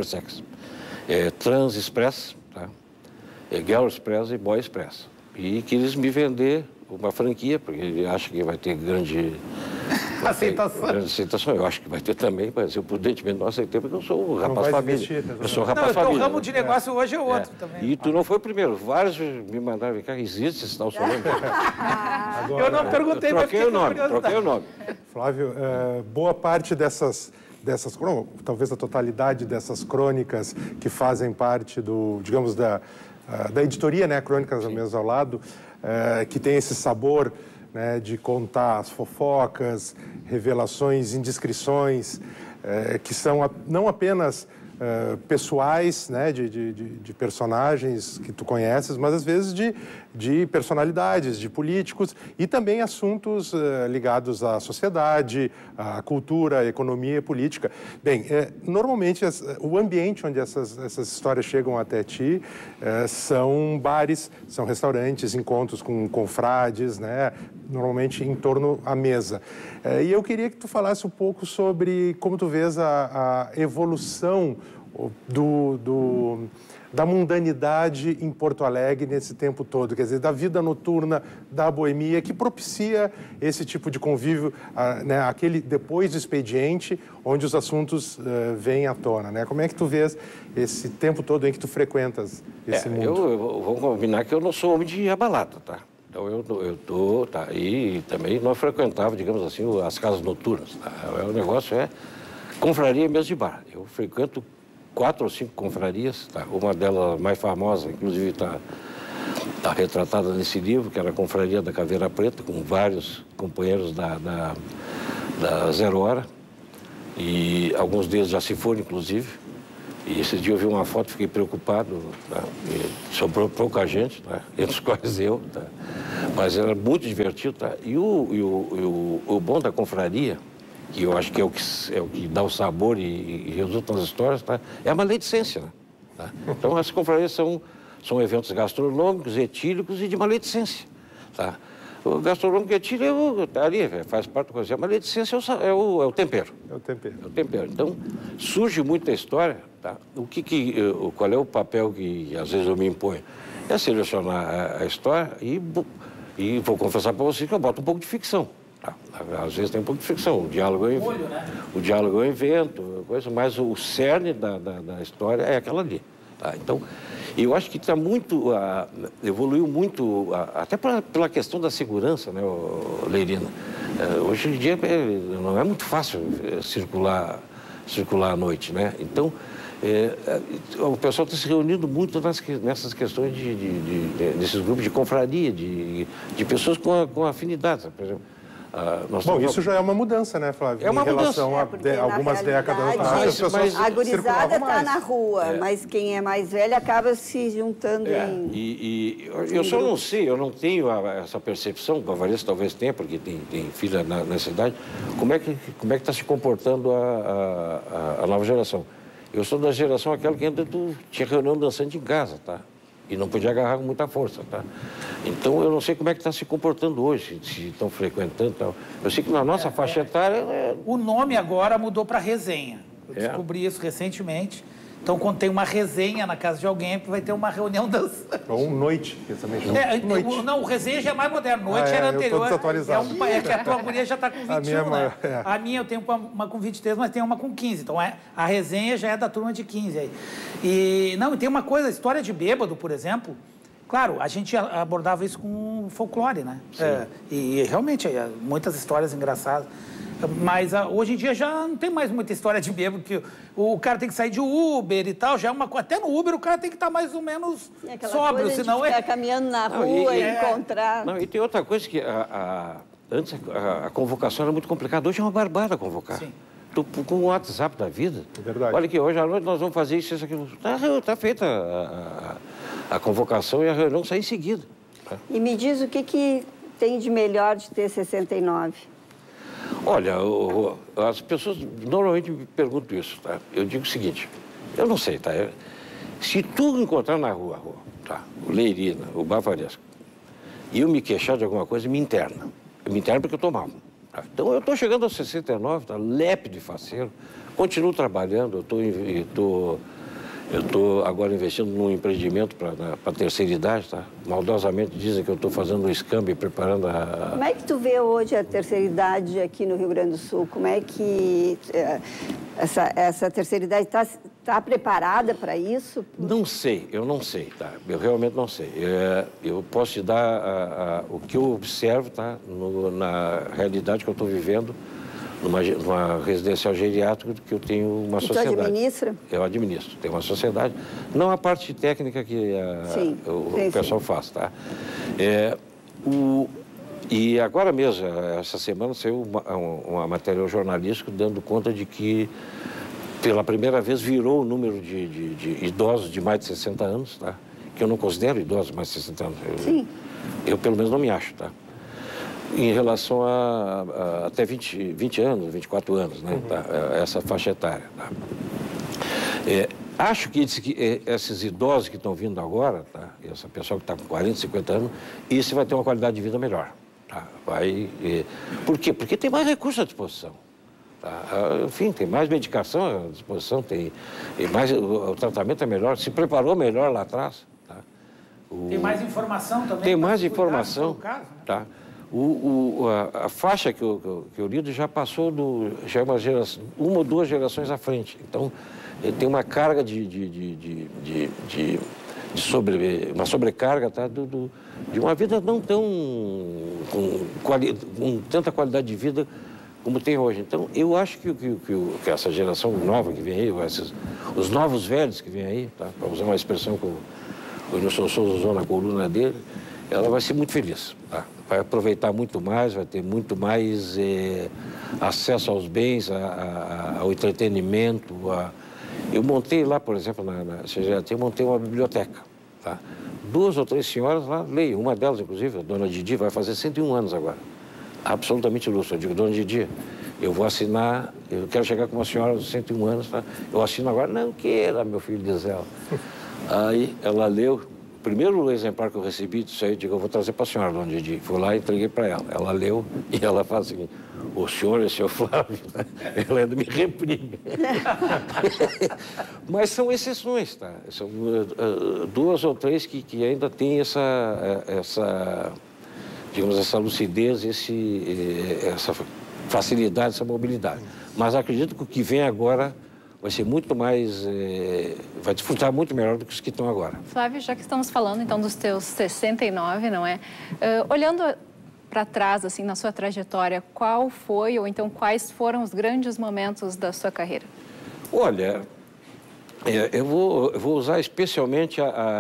Trans Express, tá? Girl Express e Boy Express. E quis me vender uma franquia, porque ele acha que vai ter grande aceitação. Eu acho que vai ter também, mas eu prudentemente não aceitei, porque eu sou um rapaz família. Eu sou rapaz família. O ramo de negócio hoje é outro também. E tu não foi o primeiro. Vários me mandaram cá, existe esse tal Solano. Eu não perguntei, troquei o nome. Flávio, boa parte dessas talvez a totalidade dessas crônicas que fazem parte digamos, da editoria, né, Crônicas da Mesa ao Lado, que tem esse sabor, né, de contar as fofocas, revelações, indiscrições, que são não apenas pessoais, né, de personagens que tu conheces, mas às vezes de personalidades, de políticos e também assuntos ligados à sociedade, à cultura, à economia e política. Bem, normalmente o ambiente onde essas histórias chegam até ti são bares, são restaurantes, encontros com confrades, né, normalmente em torno à mesa. E eu queria que tu falasse um pouco sobre como tu vês a evolução da mundanidade em Porto Alegre nesse tempo todo, quer dizer, da vida noturna, da boemia, que propicia esse tipo de convívio, né, aquele depois do expediente, onde os assuntos vêm à tona, né? Como é que tu vês esse tempo todo em que tu frequentas esse mundo? Eu vou combinar que eu não sou homem de ir à balada, tá? Então eu tô, tá? E também não frequentava, digamos assim, as casas noturnas, tá? O negócio é confraria mesmo de bar. Eu frequento 4 ou 5 confrarias, tá? Uma delas mais famosa, inclusive, está está retratada nesse livro, que era a Confraria da Caveira Preta, com vários companheiros da Zero Hora, e alguns deles já se foram, inclusive. E esse dia eu vi uma foto, fiquei preocupado, tá? Sobrou pouca gente, tá? Entre os quais eu, tá? Mas era muito divertido. Tá? E o bom da confraria, que eu acho que é o que dá o sabor e resulta nas histórias, tá? É a maledicência. Né? Tá? Então, as confrarias são eventos gastronômicos, etílicos e de maledicência. Tá? O gastronômico e etílico ali, faz parte da coisa. A maledicência é o tempero. É o tempero. É o tempero. Então, surge muita história. Tá? Qual é o papel que às vezes eu me imponho? É selecionar a história e vou confessar para vocês que eu boto um pouco de ficção. Tá? Às vezes tem um pouco de ficção. O diálogo eu invento, coisa, mas o cerne da história é aquela ali. Tá? Então, eu acho que está muito, evoluiu muito, até pela questão da segurança, né, Leirina? Hoje em dia não é muito fácil circular à noite, né? Então, o pessoal está se reunindo muito nessas questões desses grupos de confraria, de pessoas com afinidades, por exemplo. Bom, isso já é uma mudança, né, Flávio? É uma mudança. Em relação a algumas décadas atrás, a gurizada está na rua, mas quem é mais velho acaba se juntando em... Eu só não sei, eu não tenho essa percepção, o Vanessa talvez tenha, porque tem filha na cidade, como é que está se comportando a nova geração. Eu sou da geração aquela que ainda tinha reunião dançante em casa, tá? E não podia agarrar com muita força, tá? Então, eu não sei como é que está se comportando hoje, se estão frequentando e tal. Eu sei que na nossa faixa etária... O nome agora mudou para resenha. Eu descobri isso recentemente. Então, quando tem uma resenha na casa de alguém, vai ter uma reunião dançante. Ou noite, que também chama. Não, o resenha já é mais moderno. Noite era anterior. Eu estou desatualizado. É que a tua guria já está com 21, né? A minha eu tenho uma com 23, mas tem uma com 15. Então, a resenha já é da turma de 15 aí. E tem uma coisa, a história de bêbado, por exemplo. Claro, a gente abordava isso com folclore, né? E realmente, muitas histórias engraçadas. Mas hoje em dia já não tem mais muita história de bêbado, que o cara tem que sair de Uber e tal, já é uma coisa. Até no Uber o cara tem que estar mais ou menos sóbrio, senão ficar caminhando na rua e encontrar. Não, e tem outra coisa que antes a convocação era muito complicada, hoje é uma barbada convocar. Sim. Com o WhatsApp da vida. É verdade. Olha aqui, hoje à noite nós vamos fazer isso, aquilo. Está feita a convocação e a reunião sai em seguida. Tá? E me diz o que tem de melhor de ter 69? Olha, as pessoas normalmente me perguntam isso, tá? Eu digo o seguinte, eu não sei, tá? Se tu encontrar na rua, tá? O Leirina, o Bavaresco, e eu me queixar de alguma coisa, me interna. Eu me interno porque eu estou mal. Tá? Então, eu estou chegando aos 69, tá? Lépido e faceiro, continuo trabalhando, eu estou agora investindo num empreendimento para a terceira idade, tá? Maldosamente dizem que eu estou fazendo um escambo e preparando a... Como é que tu vê hoje a terceira idade aqui no Rio Grande do Sul? Como é que essa terceira idade está preparada para isso? Não sei, eu não sei, tá? Eu realmente não sei. Eu posso te dar o que eu observo, tá? Na realidade que eu estou vivendo, numa residencial geriátrica, que eu tenho uma sociedade. Tu administra? Eu administro, tenho uma sociedade. Não a parte técnica que o pessoal faz, tá? E agora mesmo, essa semana, saiu uma matéria jornalística dando conta de que, pela primeira vez, virou o número de idosos de mais de 60 anos, tá? Que eu não considero idosos de mais de 60 anos. Eu pelo menos, não me acho, tá? Em relação a até 20 anos, 24 anos, né? Tá? Essa faixa etária. Tá? Acho que esses idosos que estão vindo agora, tá? Essa pessoa que está com 40, 50 anos, isso vai ter uma qualidade de vida melhor. Tá? Por quê? Porque tem mais recursos à disposição. Tá? Enfim, tem mais medicação à disposição, o tratamento é melhor, se preparou melhor lá atrás. Tá? Tem mais informação também? Tem mais informação. Caso, né? Tá? A faixa que eu lido já passou já é uma ou duas gerações à frente. Então, ele tem uma carga uma sobrecarga, tá? De uma vida não tão com tanta qualidade de vida como tem hoje. Então, eu acho que essa geração nova que vem aí, os novos velhos que vêm aí, tá? Para usar uma expressão que quando o Sr. Souza usou na coluna dele, ela vai ser muito feliz. Tá? Vai aproveitar muito mais, vai ter muito mais acesso aos bens, ao entretenimento. Eu montei lá, por exemplo, eu montei uma biblioteca. Tá? 2 ou 3 senhoras lá leem. Uma delas, inclusive, a dona Didi, vai fazer 101 anos agora. Absolutamente lúcida. Eu digo, dona Didi, eu vou assinar, eu quero chegar com uma senhora de 101 anos, tá? Eu assino agora. Não queira, meu filho, diz ela. Aí ela leu, o primeiro exemplar que eu recebi disso aí, eu digo, eu vou trazer para a senhora, dona Didi. Fui lá e entreguei para ela. Ela leu e ela fala o seguinte, o senhor é seu Flávio, ela ainda me reprime. Mas são exceções, tá? São 2 ou 3 que ainda têm essa digamos, essa lucidez, essa facilidade, essa mobilidade. Mas acredito que o que vem agora vai ser muito mais, vai desfrutar muito melhor do que os que estão agora. Flávio, já que estamos falando, então, dos teus 69, não é? Olhando para trás, assim, na sua trajetória, qual foi, ou então quais foram os grandes momentos da sua carreira? Olha, eu vou usar especialmente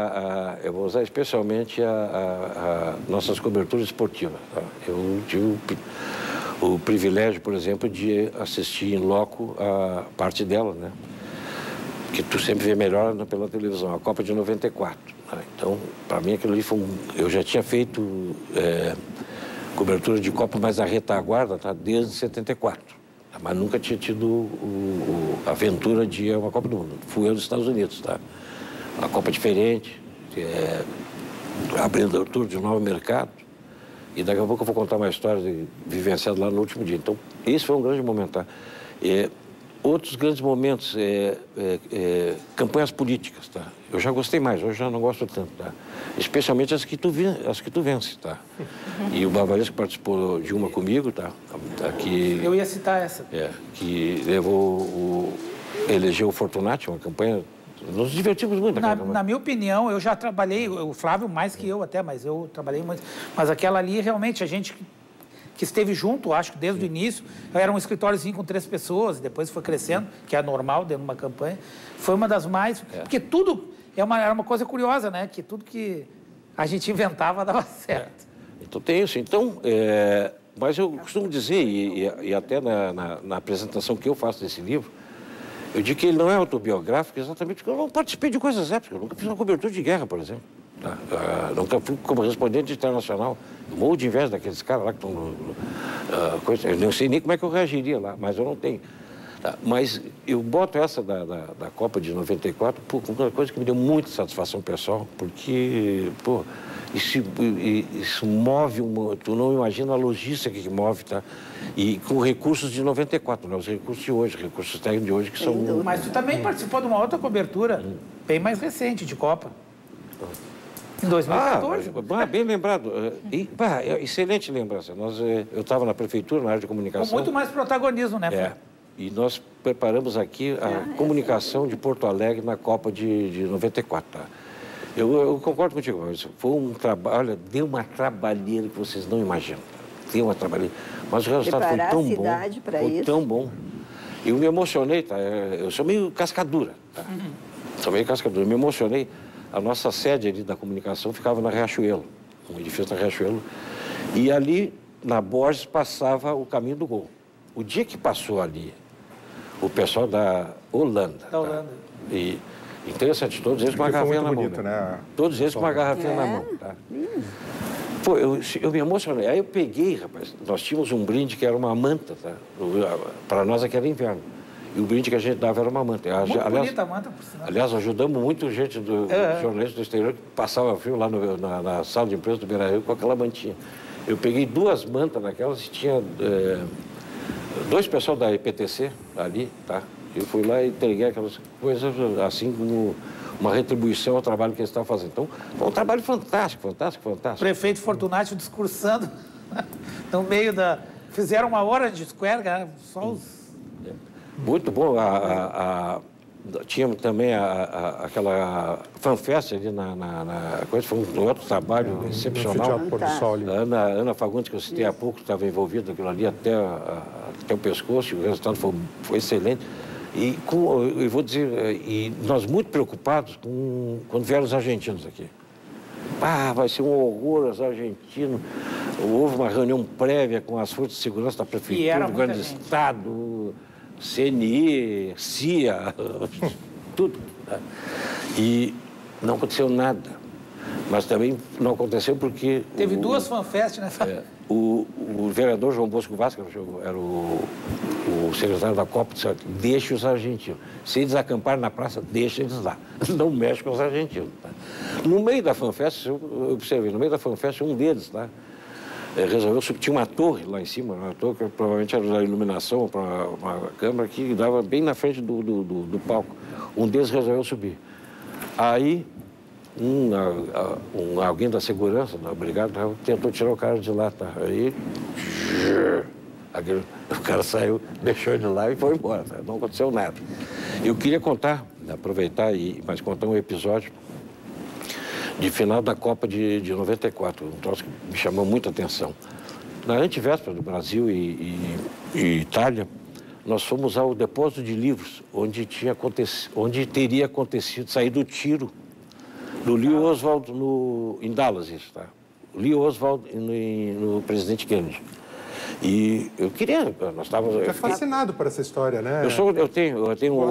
nossas coberturas esportivas. Tá? Eu tive o privilégio, por exemplo, de assistir em loco a parte dela, né? Que tu sempre vê melhor pela televisão, a Copa de 94. Tá? Então, para mim, aquilo ali foi eu já tinha feito cobertura de Copa mais à retaguarda, tá? Desde 74. Tá? Mas nunca tinha tido a aventura de ir a uma Copa do Mundo. Fui eu dos Estados Unidos, tá? Uma Copa diferente, abrindo tudo de um novo mercado. E daqui a pouco eu vou contar uma história vivenciada lá no último dia. Então, esse foi um grande momento, tá? Outros grandes momentos, campanhas políticas, tá? Eu já gostei mais, hoje já não gosto tanto, tá? Especialmente as que tu vence, tá? E o Barbaresco participou de uma comigo, tá? Que, eu ia citar essa. Que elegeu o Fortunati, uma campanha. Nos divertimos muito. Na minha opinião, eu já trabalhei, o Flávio mais que eu até, mas eu trabalhei muito. Mas aquela ali, realmente, a gente que esteve junto, acho que desde o início, era um escritóriozinho com 3 pessoas, depois foi crescendo, que é normal dentro de uma campanha. Foi uma das mais... Porque tudo era uma coisa curiosa, né? Que tudo que a gente inventava dava certo. Então tem isso. Então, mas eu costumo dizer, e até na apresentação que eu faço desse livro, eu digo que ele não é autobiográfico exatamente porque eu não participei de coisas épicas. Eu nunca fiz uma cobertura de guerra, por exemplo. Tá? Nunca fui como correspondente internacional. Eu morro de inveja daqueles caras lá que estão... eu não sei nem como é que eu reagiria lá, mas eu não tenho. Tá? Mas eu boto essa da Copa de 94 por uma coisa que me deu muita satisfação pessoal, porque, pô, isso move, tu não imagina a logística que move, tá? E com recursos de 94, não os recursos de hoje, recursos técnicos de hoje que são... Mas tu também participou de uma outra cobertura, bem mais recente, de Copa. Em 2014. Bem lembrado. Excelente lembrança. Eu estava na prefeitura, na área de comunicação. Com muito mais protagonismo, né? E nós preparamos aqui a comunicação de Porto Alegre na Copa de 94, tá? Eu concordo contigo, mas foi um trabalho, olha, deu uma trabalheira que vocês não imaginam. Deu uma trabalheira. Mas o resultado foi tão bom. Foi tão bom. Eu me emocionei, tá? Eu sou meio cascadura, tá? Sou meio cascadura. Eu me emocionei. A nossa sede ali da comunicação ficava na Riachuelo, um edifício na Riachuelo. E ali, na Borges, passava o caminho do gol. O dia que passou ali, o pessoal da Holanda. Da Holanda. Tá? E interessante, todos eles com uma garrafinha na mão. Né? Todos eles com uma garrafinha na mão. Tá? Pô, eu me emocionei. Aí eu peguei, rapaz, nós tínhamos um brinde que era uma manta, tá? Para nós aqui era inverno. E o brinde que a gente dava era uma manta. Muito bonita a manta, por sinal. Aliás, ajudamos muito gente jornalista do exterior que passava frio lá na sala de imprensa do Beira-Rio com aquela mantinha. Eu peguei 2 mantas naquelas e tinha 2 pessoal da EPTC ali, tá? Eu fui lá e entreguei aquelas coisas assim como uma retribuição ao trabalho que eles estavam fazendo. Então, foi um trabalho fantástico. Prefeito Fortunati discursando no meio da... Fizeram uma hora de square, só os... Muito bom. Tínhamos também aquela fanfest ali na coisa, foi um outro trabalho excepcional. Ana Fagundes, que eu citei há pouco, estava envolvida naquilo ali até o pescoço, e o resultado foi excelente. E eu vou dizer, e nós muito preocupados quando vieram os argentinos aqui. vai ser um horror os argentinos. Houve uma reunião prévia com as forças de segurança da prefeitura, do governo do estado, CNI, CIA, tudo. E não aconteceu nada. Mas também não aconteceu porque... Teve duas fanfests, né? O vereador João Bosco Vasco, era o secretário da Copa, disse: deixa os argentinos. Se eles acamparem na praça, deixa eles lá. Não mexe com os argentinos. Tá? No meio da fanfest, eu observei, no meio da fanfest, um deles, tá? Resolveu subir. Tinha uma torre lá em cima, uma torre que provavelmente era da iluminação para uma câmera que dava bem na frente do palco. Um deles resolveu subir. Aí, alguém da segurança, da brigada, tentou tirar o cara de lá, tá? Aí, o cara saiu, deixou ele lá e foi embora, tá? Não aconteceu nada. Eu queria contar, aproveitar mas contar um episódio de final da Copa de 94, um troço que me chamou muita atenção. Na antevéspera do Brasil e Itália, nós fomos ao depósito de livros, onde teria acontecido, saído o tiro do Lee Oswald em Dallas, isso, tá? O Lee Oswald no presidente Kennedy. E eu queria, nós estávamos... Você é fascinado por essa história, né? Eu tenho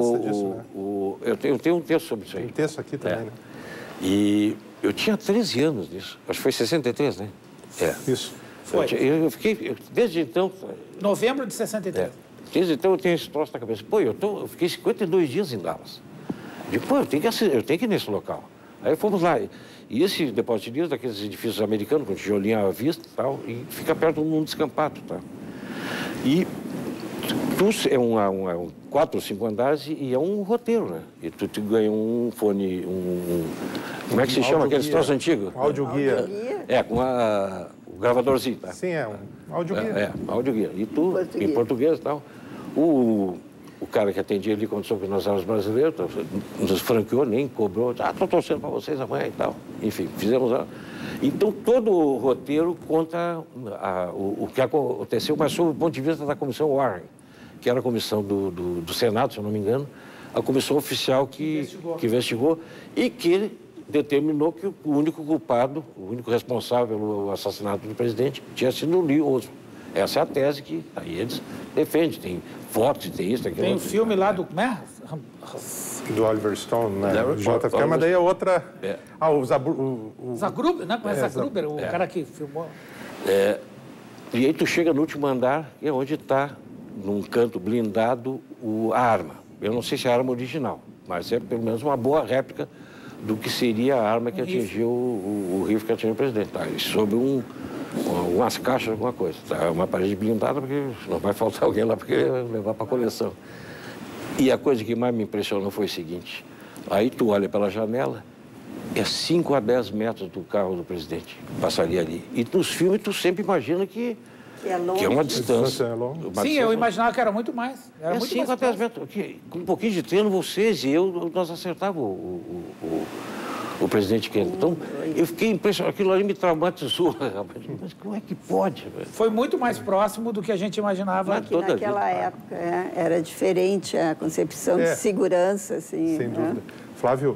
um texto sobre isso aí. Tem um texto aqui também, né? E eu tinha 13 anos nisso. Acho que foi 63, né? Isso. Foi. Eu fiquei, desde então... Novembro de 63. Desde então eu tenho esse troço na cabeça. Pô, eu fiquei 52 dias em Dallas. Pô, eu tenho que ir nesse local. Aí fomos lá. E esse depósito de livros, daqueles edifícios americanos, com tijolinho à vista e tal, e fica perto de um descampado, tá? E é 4 ou 5 andares e é um roteiro, né? E tu ganha um fone, como é que se chama? Aqueles troços antigos? Audioguia. Com o gravadorzinho, tá? Sim, é um audioguia. Audioguia. E tu, em português e tal. O cara que atendia ali quando soube que nós éramos brasileiros, nos franqueou, nem cobrou. Estou torcendo para vocês amanhã e tal. Enfim, fizemos... Então, todo o roteiro conta o que aconteceu, mas sob o ponto de vista da Comissão Warren, que era a comissão do Senado, se eu não me engano, a comissão oficial que investigou e que determinou que o único culpado, o único responsável pelo assassinato do presidente tinha sido o Lee Oswald. Essa é a tese que aí eles defendem. Tem fotos, tem isso, tem aquilo. Tem um filme lá do... Do Oliver Stone, né? JFK, mas daí é outra... o Zagruber, né? Conhece Zagruber, o cara que filmou. E aí tu chega no último andar, que é onde está, num canto blindado, a arma. Eu não sei se é a arma original, mas é pelo menos uma boa réplica do que seria a arma que atingiu o rifle que atingiu o presidente. Tá? E sobre umas caixas, alguma coisa. Tá? Uma parede blindada, porque não vai faltar alguém lá porque levar para a coleção. E a coisa que mais me impressionou foi o seguinte: aí tu olha pela janela, é 5 a 10 metros do carro do presidente, passaria ali. E nos filmes tu sempre imagina que é uma distância. Sim, eu imaginava que era muito mais. Era muito 5 a 10 metros. Com um pouquinho de treino, vocês e eu, nós acertávamos o presidente Kennedy. Então, eu fiquei impressionado. Aquilo ali me traumatizou. Mas como é que pode? Foi muito mais próximo do que a gente imaginava. Naquela época era diferente a concepção de segurança. Assim, sem dúvida. Flávio,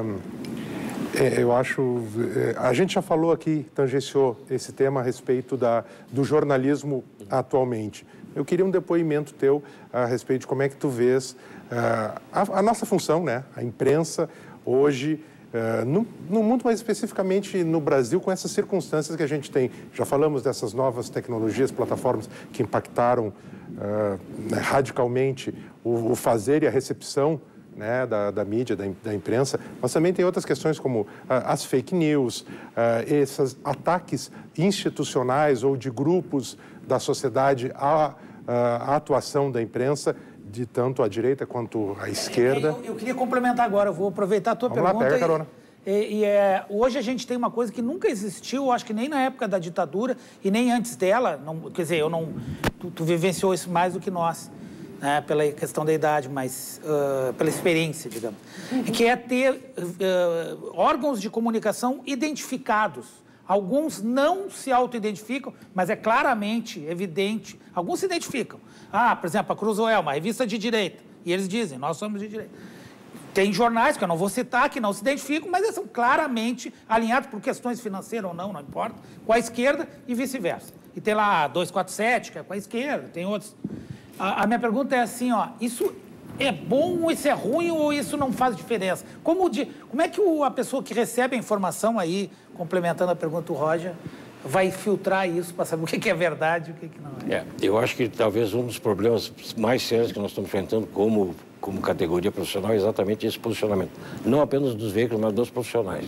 eu acho... A gente já falou aqui, tangenciou esse tema a respeito do jornalismo atualmente. Eu queria um depoimento teu a respeito de como é que tu vês a nossa função, né? A imprensa, hoje... No mundo, mais especificamente no Brasil, com essas circunstâncias que a gente tem. Já falamos dessas novas tecnologias, plataformas que impactaram radicalmente o fazer e a recepção, né, da mídia, da imprensa, mas também tem outras questões como as fake news, esses ataques institucionais ou de grupos da sociedade à atuação da imprensa, de tanto a direita quanto a esquerda. Eu queria complementar agora, eu vou aproveitar a tua pergunta. Vamos lá, pega carona. Hoje a gente tem uma coisa que nunca existiu, acho que nem na época da ditadura e nem antes dela, quer dizer, tu vivenciou isso mais do que nós, né, pela questão da idade, mas pela experiência, digamos, que é ter órgãos de comunicação identificados. Alguns não se auto-identificam, mas é claramente evidente. Alguns se identificam. Por exemplo, a Cruzoé, uma revista de direita. E eles dizem, nós somos de direita. tem jornais, que eu não vou citar, que não se identificam, mas eles são claramente alinhados por questões financeiras ou não, não importa, com a esquerda e vice-versa. E tem lá 247, que é com a esquerda, tem outros. A minha pergunta é assim, ó, isso é bom ou isso é ruim ou isso não faz diferença? Como é que a pessoa que recebe a informação aí, complementando a pergunta do Roger, vai filtrar isso para saber o que é verdade e o que não é? Eu acho que talvez um dos problemas mais sérios que nós estamos enfrentando como categoria profissional é exatamente esse posicionamento. Não apenas dos veículos, mas dos profissionais.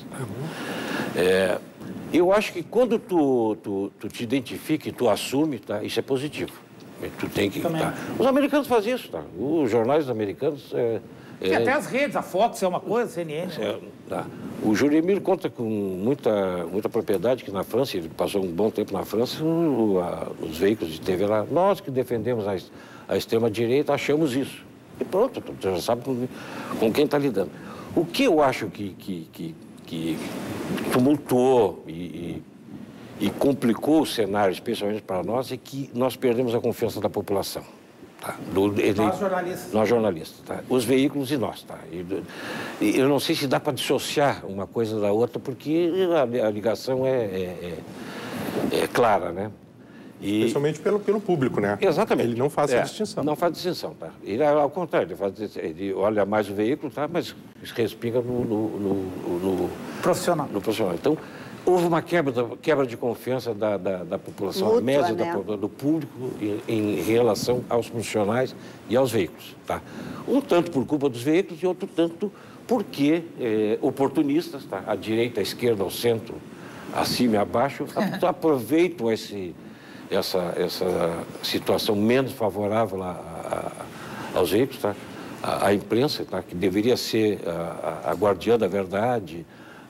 Eu acho que quando tu te identifica e tu assume, tá, isso é positivo. Tu tem que... Tá. Os americanos fazem isso, tá? Os jornais americanos... E até as redes, a Fox é uma coisa, a CNN... Tá. O Juremir conta com muita propriedade que na França, ele passou um bom tempo na França, os veículos de TV lá, nós que defendemos a extrema-direita achamos isso. E pronto, tu já sabe com quem está lidando. O que eu acho que tumultuou e complicou o cenário, especialmente para nós, é que nós perdemos a confiança da população. Tá? Nós jornalistas. Nós jornalistas, tá? Os veículos e nós. Tá? E eu não sei se dá para dissociar uma coisa da outra, porque a ligação é clara, né? Especialmente pelo público, né? Exatamente. Ele não faz a distinção. Não faz distinção, tá? Ele, ao contrário, ele olha mais o veículo, tá? Mas respinga no profissional. No profissional. Então, houve uma quebra de confiança da população, mútua, média né? do público em relação aos profissionais e aos veículos, tá? Um tanto por culpa dos veículos e outro tanto porque oportunistas, tá? A direita, a esquerda, o centro, acima e abaixo, aproveitam essa situação menos favorável aos veículos, tá? A imprensa, tá? Que deveria ser a guardiã da verdade,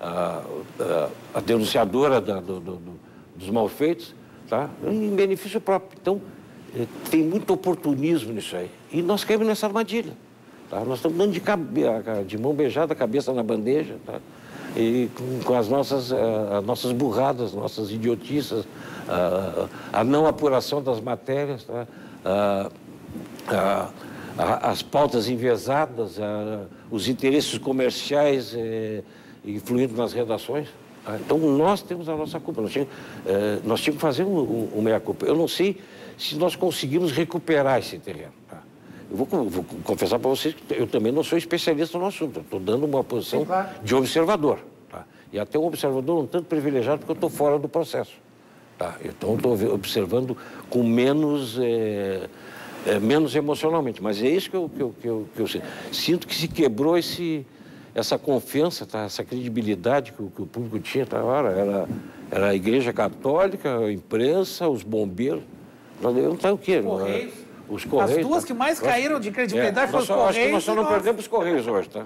a denunciadora dos malfeitos, tá? Em benefício próprio. Então, tem muito oportunismo nisso aí. E nós caímos nessa armadilha. Tá? Nós estamos dando de mão beijada, cabeça na bandeja, tá? E com as nossas burradas, nossas idiotices, a não apuração das matérias, tá? As pautas enviesadas, os interesses comerciais influindo nas redações. Tá? Então, nós temos a nossa culpa. Nós tínhamos que fazer uma meia-culpa. Eu não sei se nós conseguimos recuperar esse terreno. Tá? Eu vou confessar para vocês que eu também não sou especialista no assunto. Estou dando uma posição de observador. Tá? E até um observador um tanto privilegiado, porque eu estou fora do processo. Tá? Então, estou observando com menos emocionalmente. Mas é isso que eu sinto. Sinto que se quebrou essa confiança, tá? Essa credibilidade que o público tinha. Tá? Era a Igreja Católica, a imprensa, os bombeiros. Nós devemos estar o quê? Os Correios. As duas que mais caíram de credibilidade foram os Correios. Acho que nós só não perdemos os Correios hoje, tá?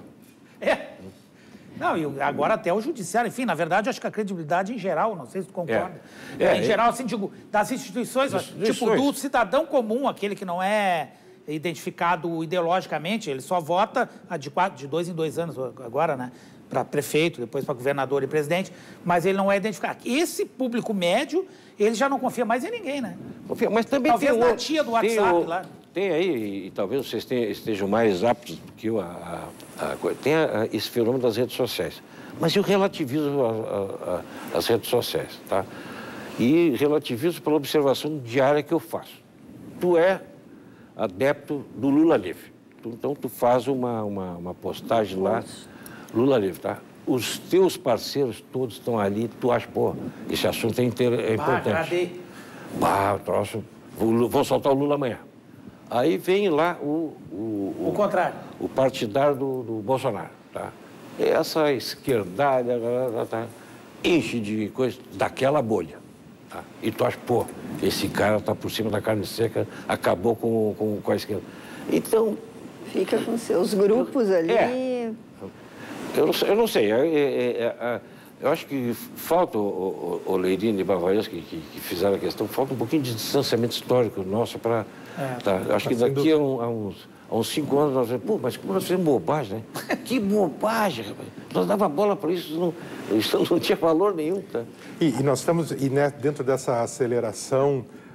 Não, e agora até o Judiciário. Enfim, na verdade, acho que a credibilidade em geral, não sei se tu concorda. Em geral, assim, digo, das instituições, tipo, do cidadão comum, aquele que não é identificado ideologicamente, ele só vota de 2 em 2 anos agora, né? Para prefeito, depois para governador e presidente, mas ele não é identificado. Esse público médio, ele já não confia mais em ninguém, né? Confia, mas também talvez na tia do WhatsApp lá. Tem aí, e talvez vocês estejam mais aptos do que eu, tem esse fenômeno das redes sociais. Mas eu relativizo as redes sociais, tá? E relativizo pela observação diária que eu faço. Tu é adepto do Lula livre. Então, tu faz uma postagem lá, Lula livre, tá? Os teus parceiros todos estão ali, tu acha, pô, esse assunto é importante. Troço, vão soltar o Lula amanhã. Aí vem lá o contrário. O partidário do Bolsonaro, tá? Essa esquerdalha, tá? Enche de coisa daquela bolha. Tá? E tu acha, pô, esse cara tá por cima da carne seca, acabou com a esquerda. Então... Fica com seus grupos ali... Eu não sei, eu acho que falta, o Leirine e Bavarias, que fizeram a questão, falta um pouquinho de distanciamento histórico nosso para... acho que daqui a uns 5 anos nós vamos... Pô, mas como nós fizemos bobagem, né? Que bobagem, rapaz! Nós dava bola para isso, isso não tinha valor nenhum, tá? E nós estamos, né, dentro dessa aceleração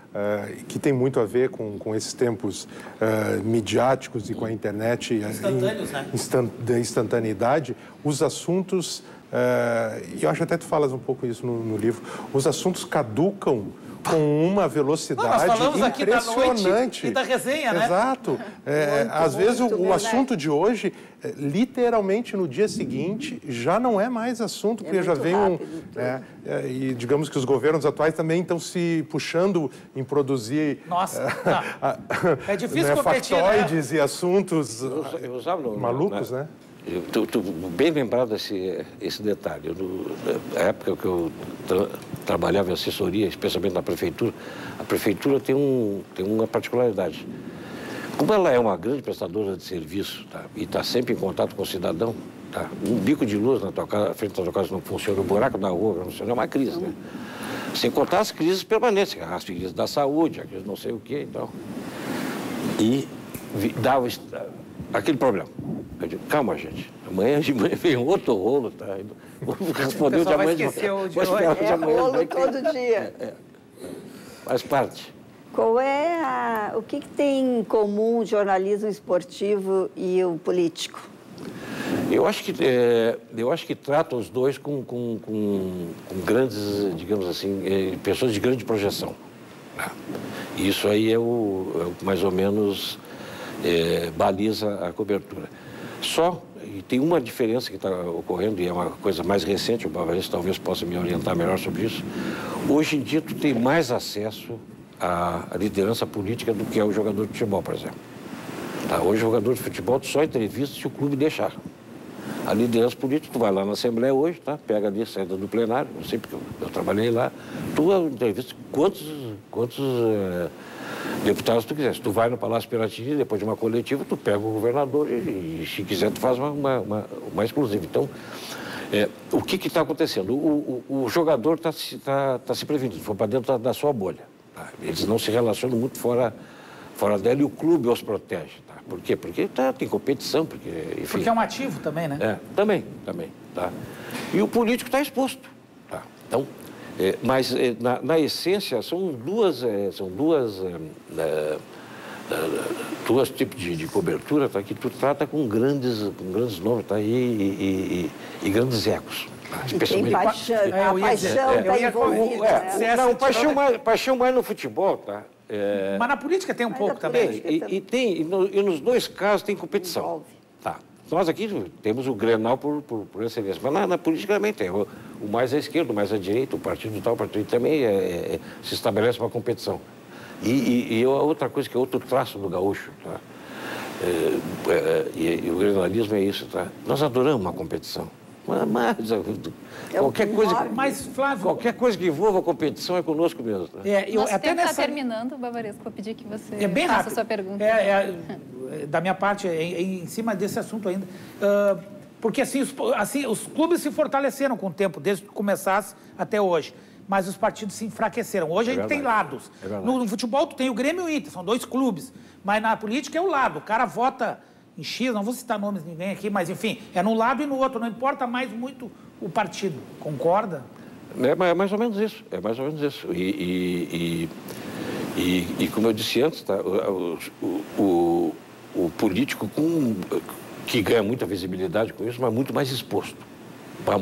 que tem muito a ver com esses tempos midiáticos e com a internet instantâneos, né? Da instantaneidade, os assuntos, e eu acho até tu falas um pouco isso no livro, os assuntos caducam com uma velocidade nós falamos aqui impressionante. Da noite e da resenha, né? Exato. Às vezes o assunto de hoje, literalmente no dia seguinte, já não é mais assunto, porque já vem e digamos que os governos atuais também estão se puxando em produzir é difícil competir, factoides, né? E assuntos malucos, né? Estou bem lembrado esse detalhe. Na época que eu trabalhava em assessoria, especialmente na prefeitura, a prefeitura tem uma particularidade. Como ela é uma grande prestadora de serviço, tá? E está sempre em contato com o cidadão, tá? Um bico de luz na tua casa, a frente da tua casa não funciona, o buraco na rua não funciona, é uma crise, né? Sem contar as crises permanentes, as crises da saúde, a crise não sei o quê e tal. E dava aquele problema. Eu digo, calma, gente, amanhã de manhã vem outro rolo, tá? Vou responder de amanhã de manhã. Rolo todo dia. Faz parte. Qual é o que tem em comum o jornalismo esportivo e o político? Eu acho que trata os dois com grandes, digamos assim, pessoas de grande projeção. E isso aí é o mais ou menos baliza a cobertura. E tem uma diferença que está ocorrendo, e é uma coisa mais recente, o Bavarese talvez possa me orientar melhor sobre isso. Hoje em dia, tu tem mais acesso à liderança política do que é o jogador de futebol, por exemplo. Tá? Hoje, o jogador de futebol, tu só entrevista se o clube deixar. A liderança política, tu vai lá na Assembleia hoje, tá? Pega ali a saída do plenário, eu sei porque eu trabalhei lá, tu entrevista quantos deputados tu quiser. Se tu vai no Palácio Piratini, depois de uma coletiva, tu pega o governador e se quiser, tu faz uma exclusiva. Então, o que está acontecendo? O jogador está se prevenindo, foi para dentro da sua bolha. Tá? Eles não se relacionam muito fora dela e o clube os protege. Tá? Por quê? Porque tem competição, enfim. Porque é um ativo também, né? Também. Tá? E o político está exposto. Tá? Então, mas na essência são duas tipos de cobertura, tá? Que tu trata com grandes nomes, tá? E grandes ecos. Tá? Especialmente a paixão está envolvida. Não, paixão mais no futebol, tá? Mas na política tem um pouco também. E nos dois casos tem competição. Tá. Nós aqui temos o Grenal por excelência, mas na política também tem. O mais à esquerda, o mais à direita, o partido tal, o partido também se estabelece uma competição. E outra coisa que é outro traço do gaúcho, tá? E o grenalismo é isso, tá? Nós adoramos uma competição. Mas qualquer coisa que envolva a competição é conosco mesmo. Tá? Nosso tempo está terminando, Bavarese, vou pedir que você faça a sua pergunta. Da minha parte, em cima desse assunto ainda, porque assim os clubes se fortaleceram com o tempo, desde que começasse até hoje, mas os partidos se enfraqueceram. Hoje a gente tem lados. No futebol tu tem o Grêmio e o Inter, são dois clubes, mas na política é o lado, o cara vota em X, não vou citar nomes de ninguém aqui, mas enfim, é num lado e no outro, não importa mais muito o partido, concorda? É mais ou menos isso, E como eu disse antes, tá, o político que ganha muita visibilidade com isso, mas muito mais exposto. Tá?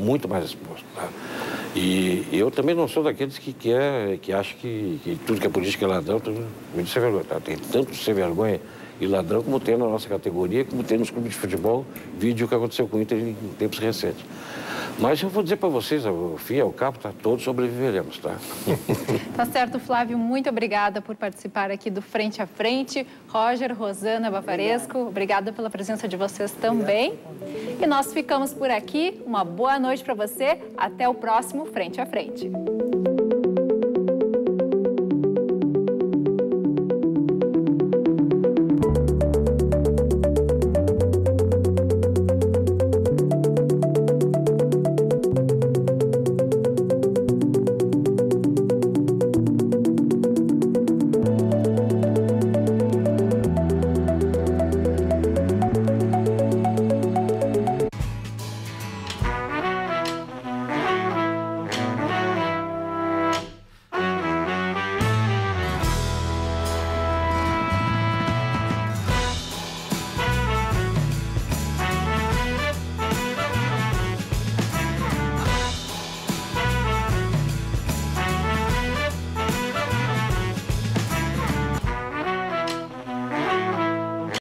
E eu também não sou daqueles que acham que tudo que é política é ladrão, tudo muito sem vergonha. Tá? Tem tanto sem vergonha e ladrão como tem na nossa categoria, como tem nos clubes de futebol, vídeo que aconteceu com o Inter em tempos recentes. Mas eu vou dizer para vocês, ao fim e ao cabo, tá, todos sobreviveremos, tá? Tá certo, Flávio, muito obrigada por participar aqui do Frente a Frente. Roger, Rosana, Bavaresco, obrigada pela presença de vocês também. E nós ficamos por aqui. Uma boa noite para você. Até o próximo Frente a Frente.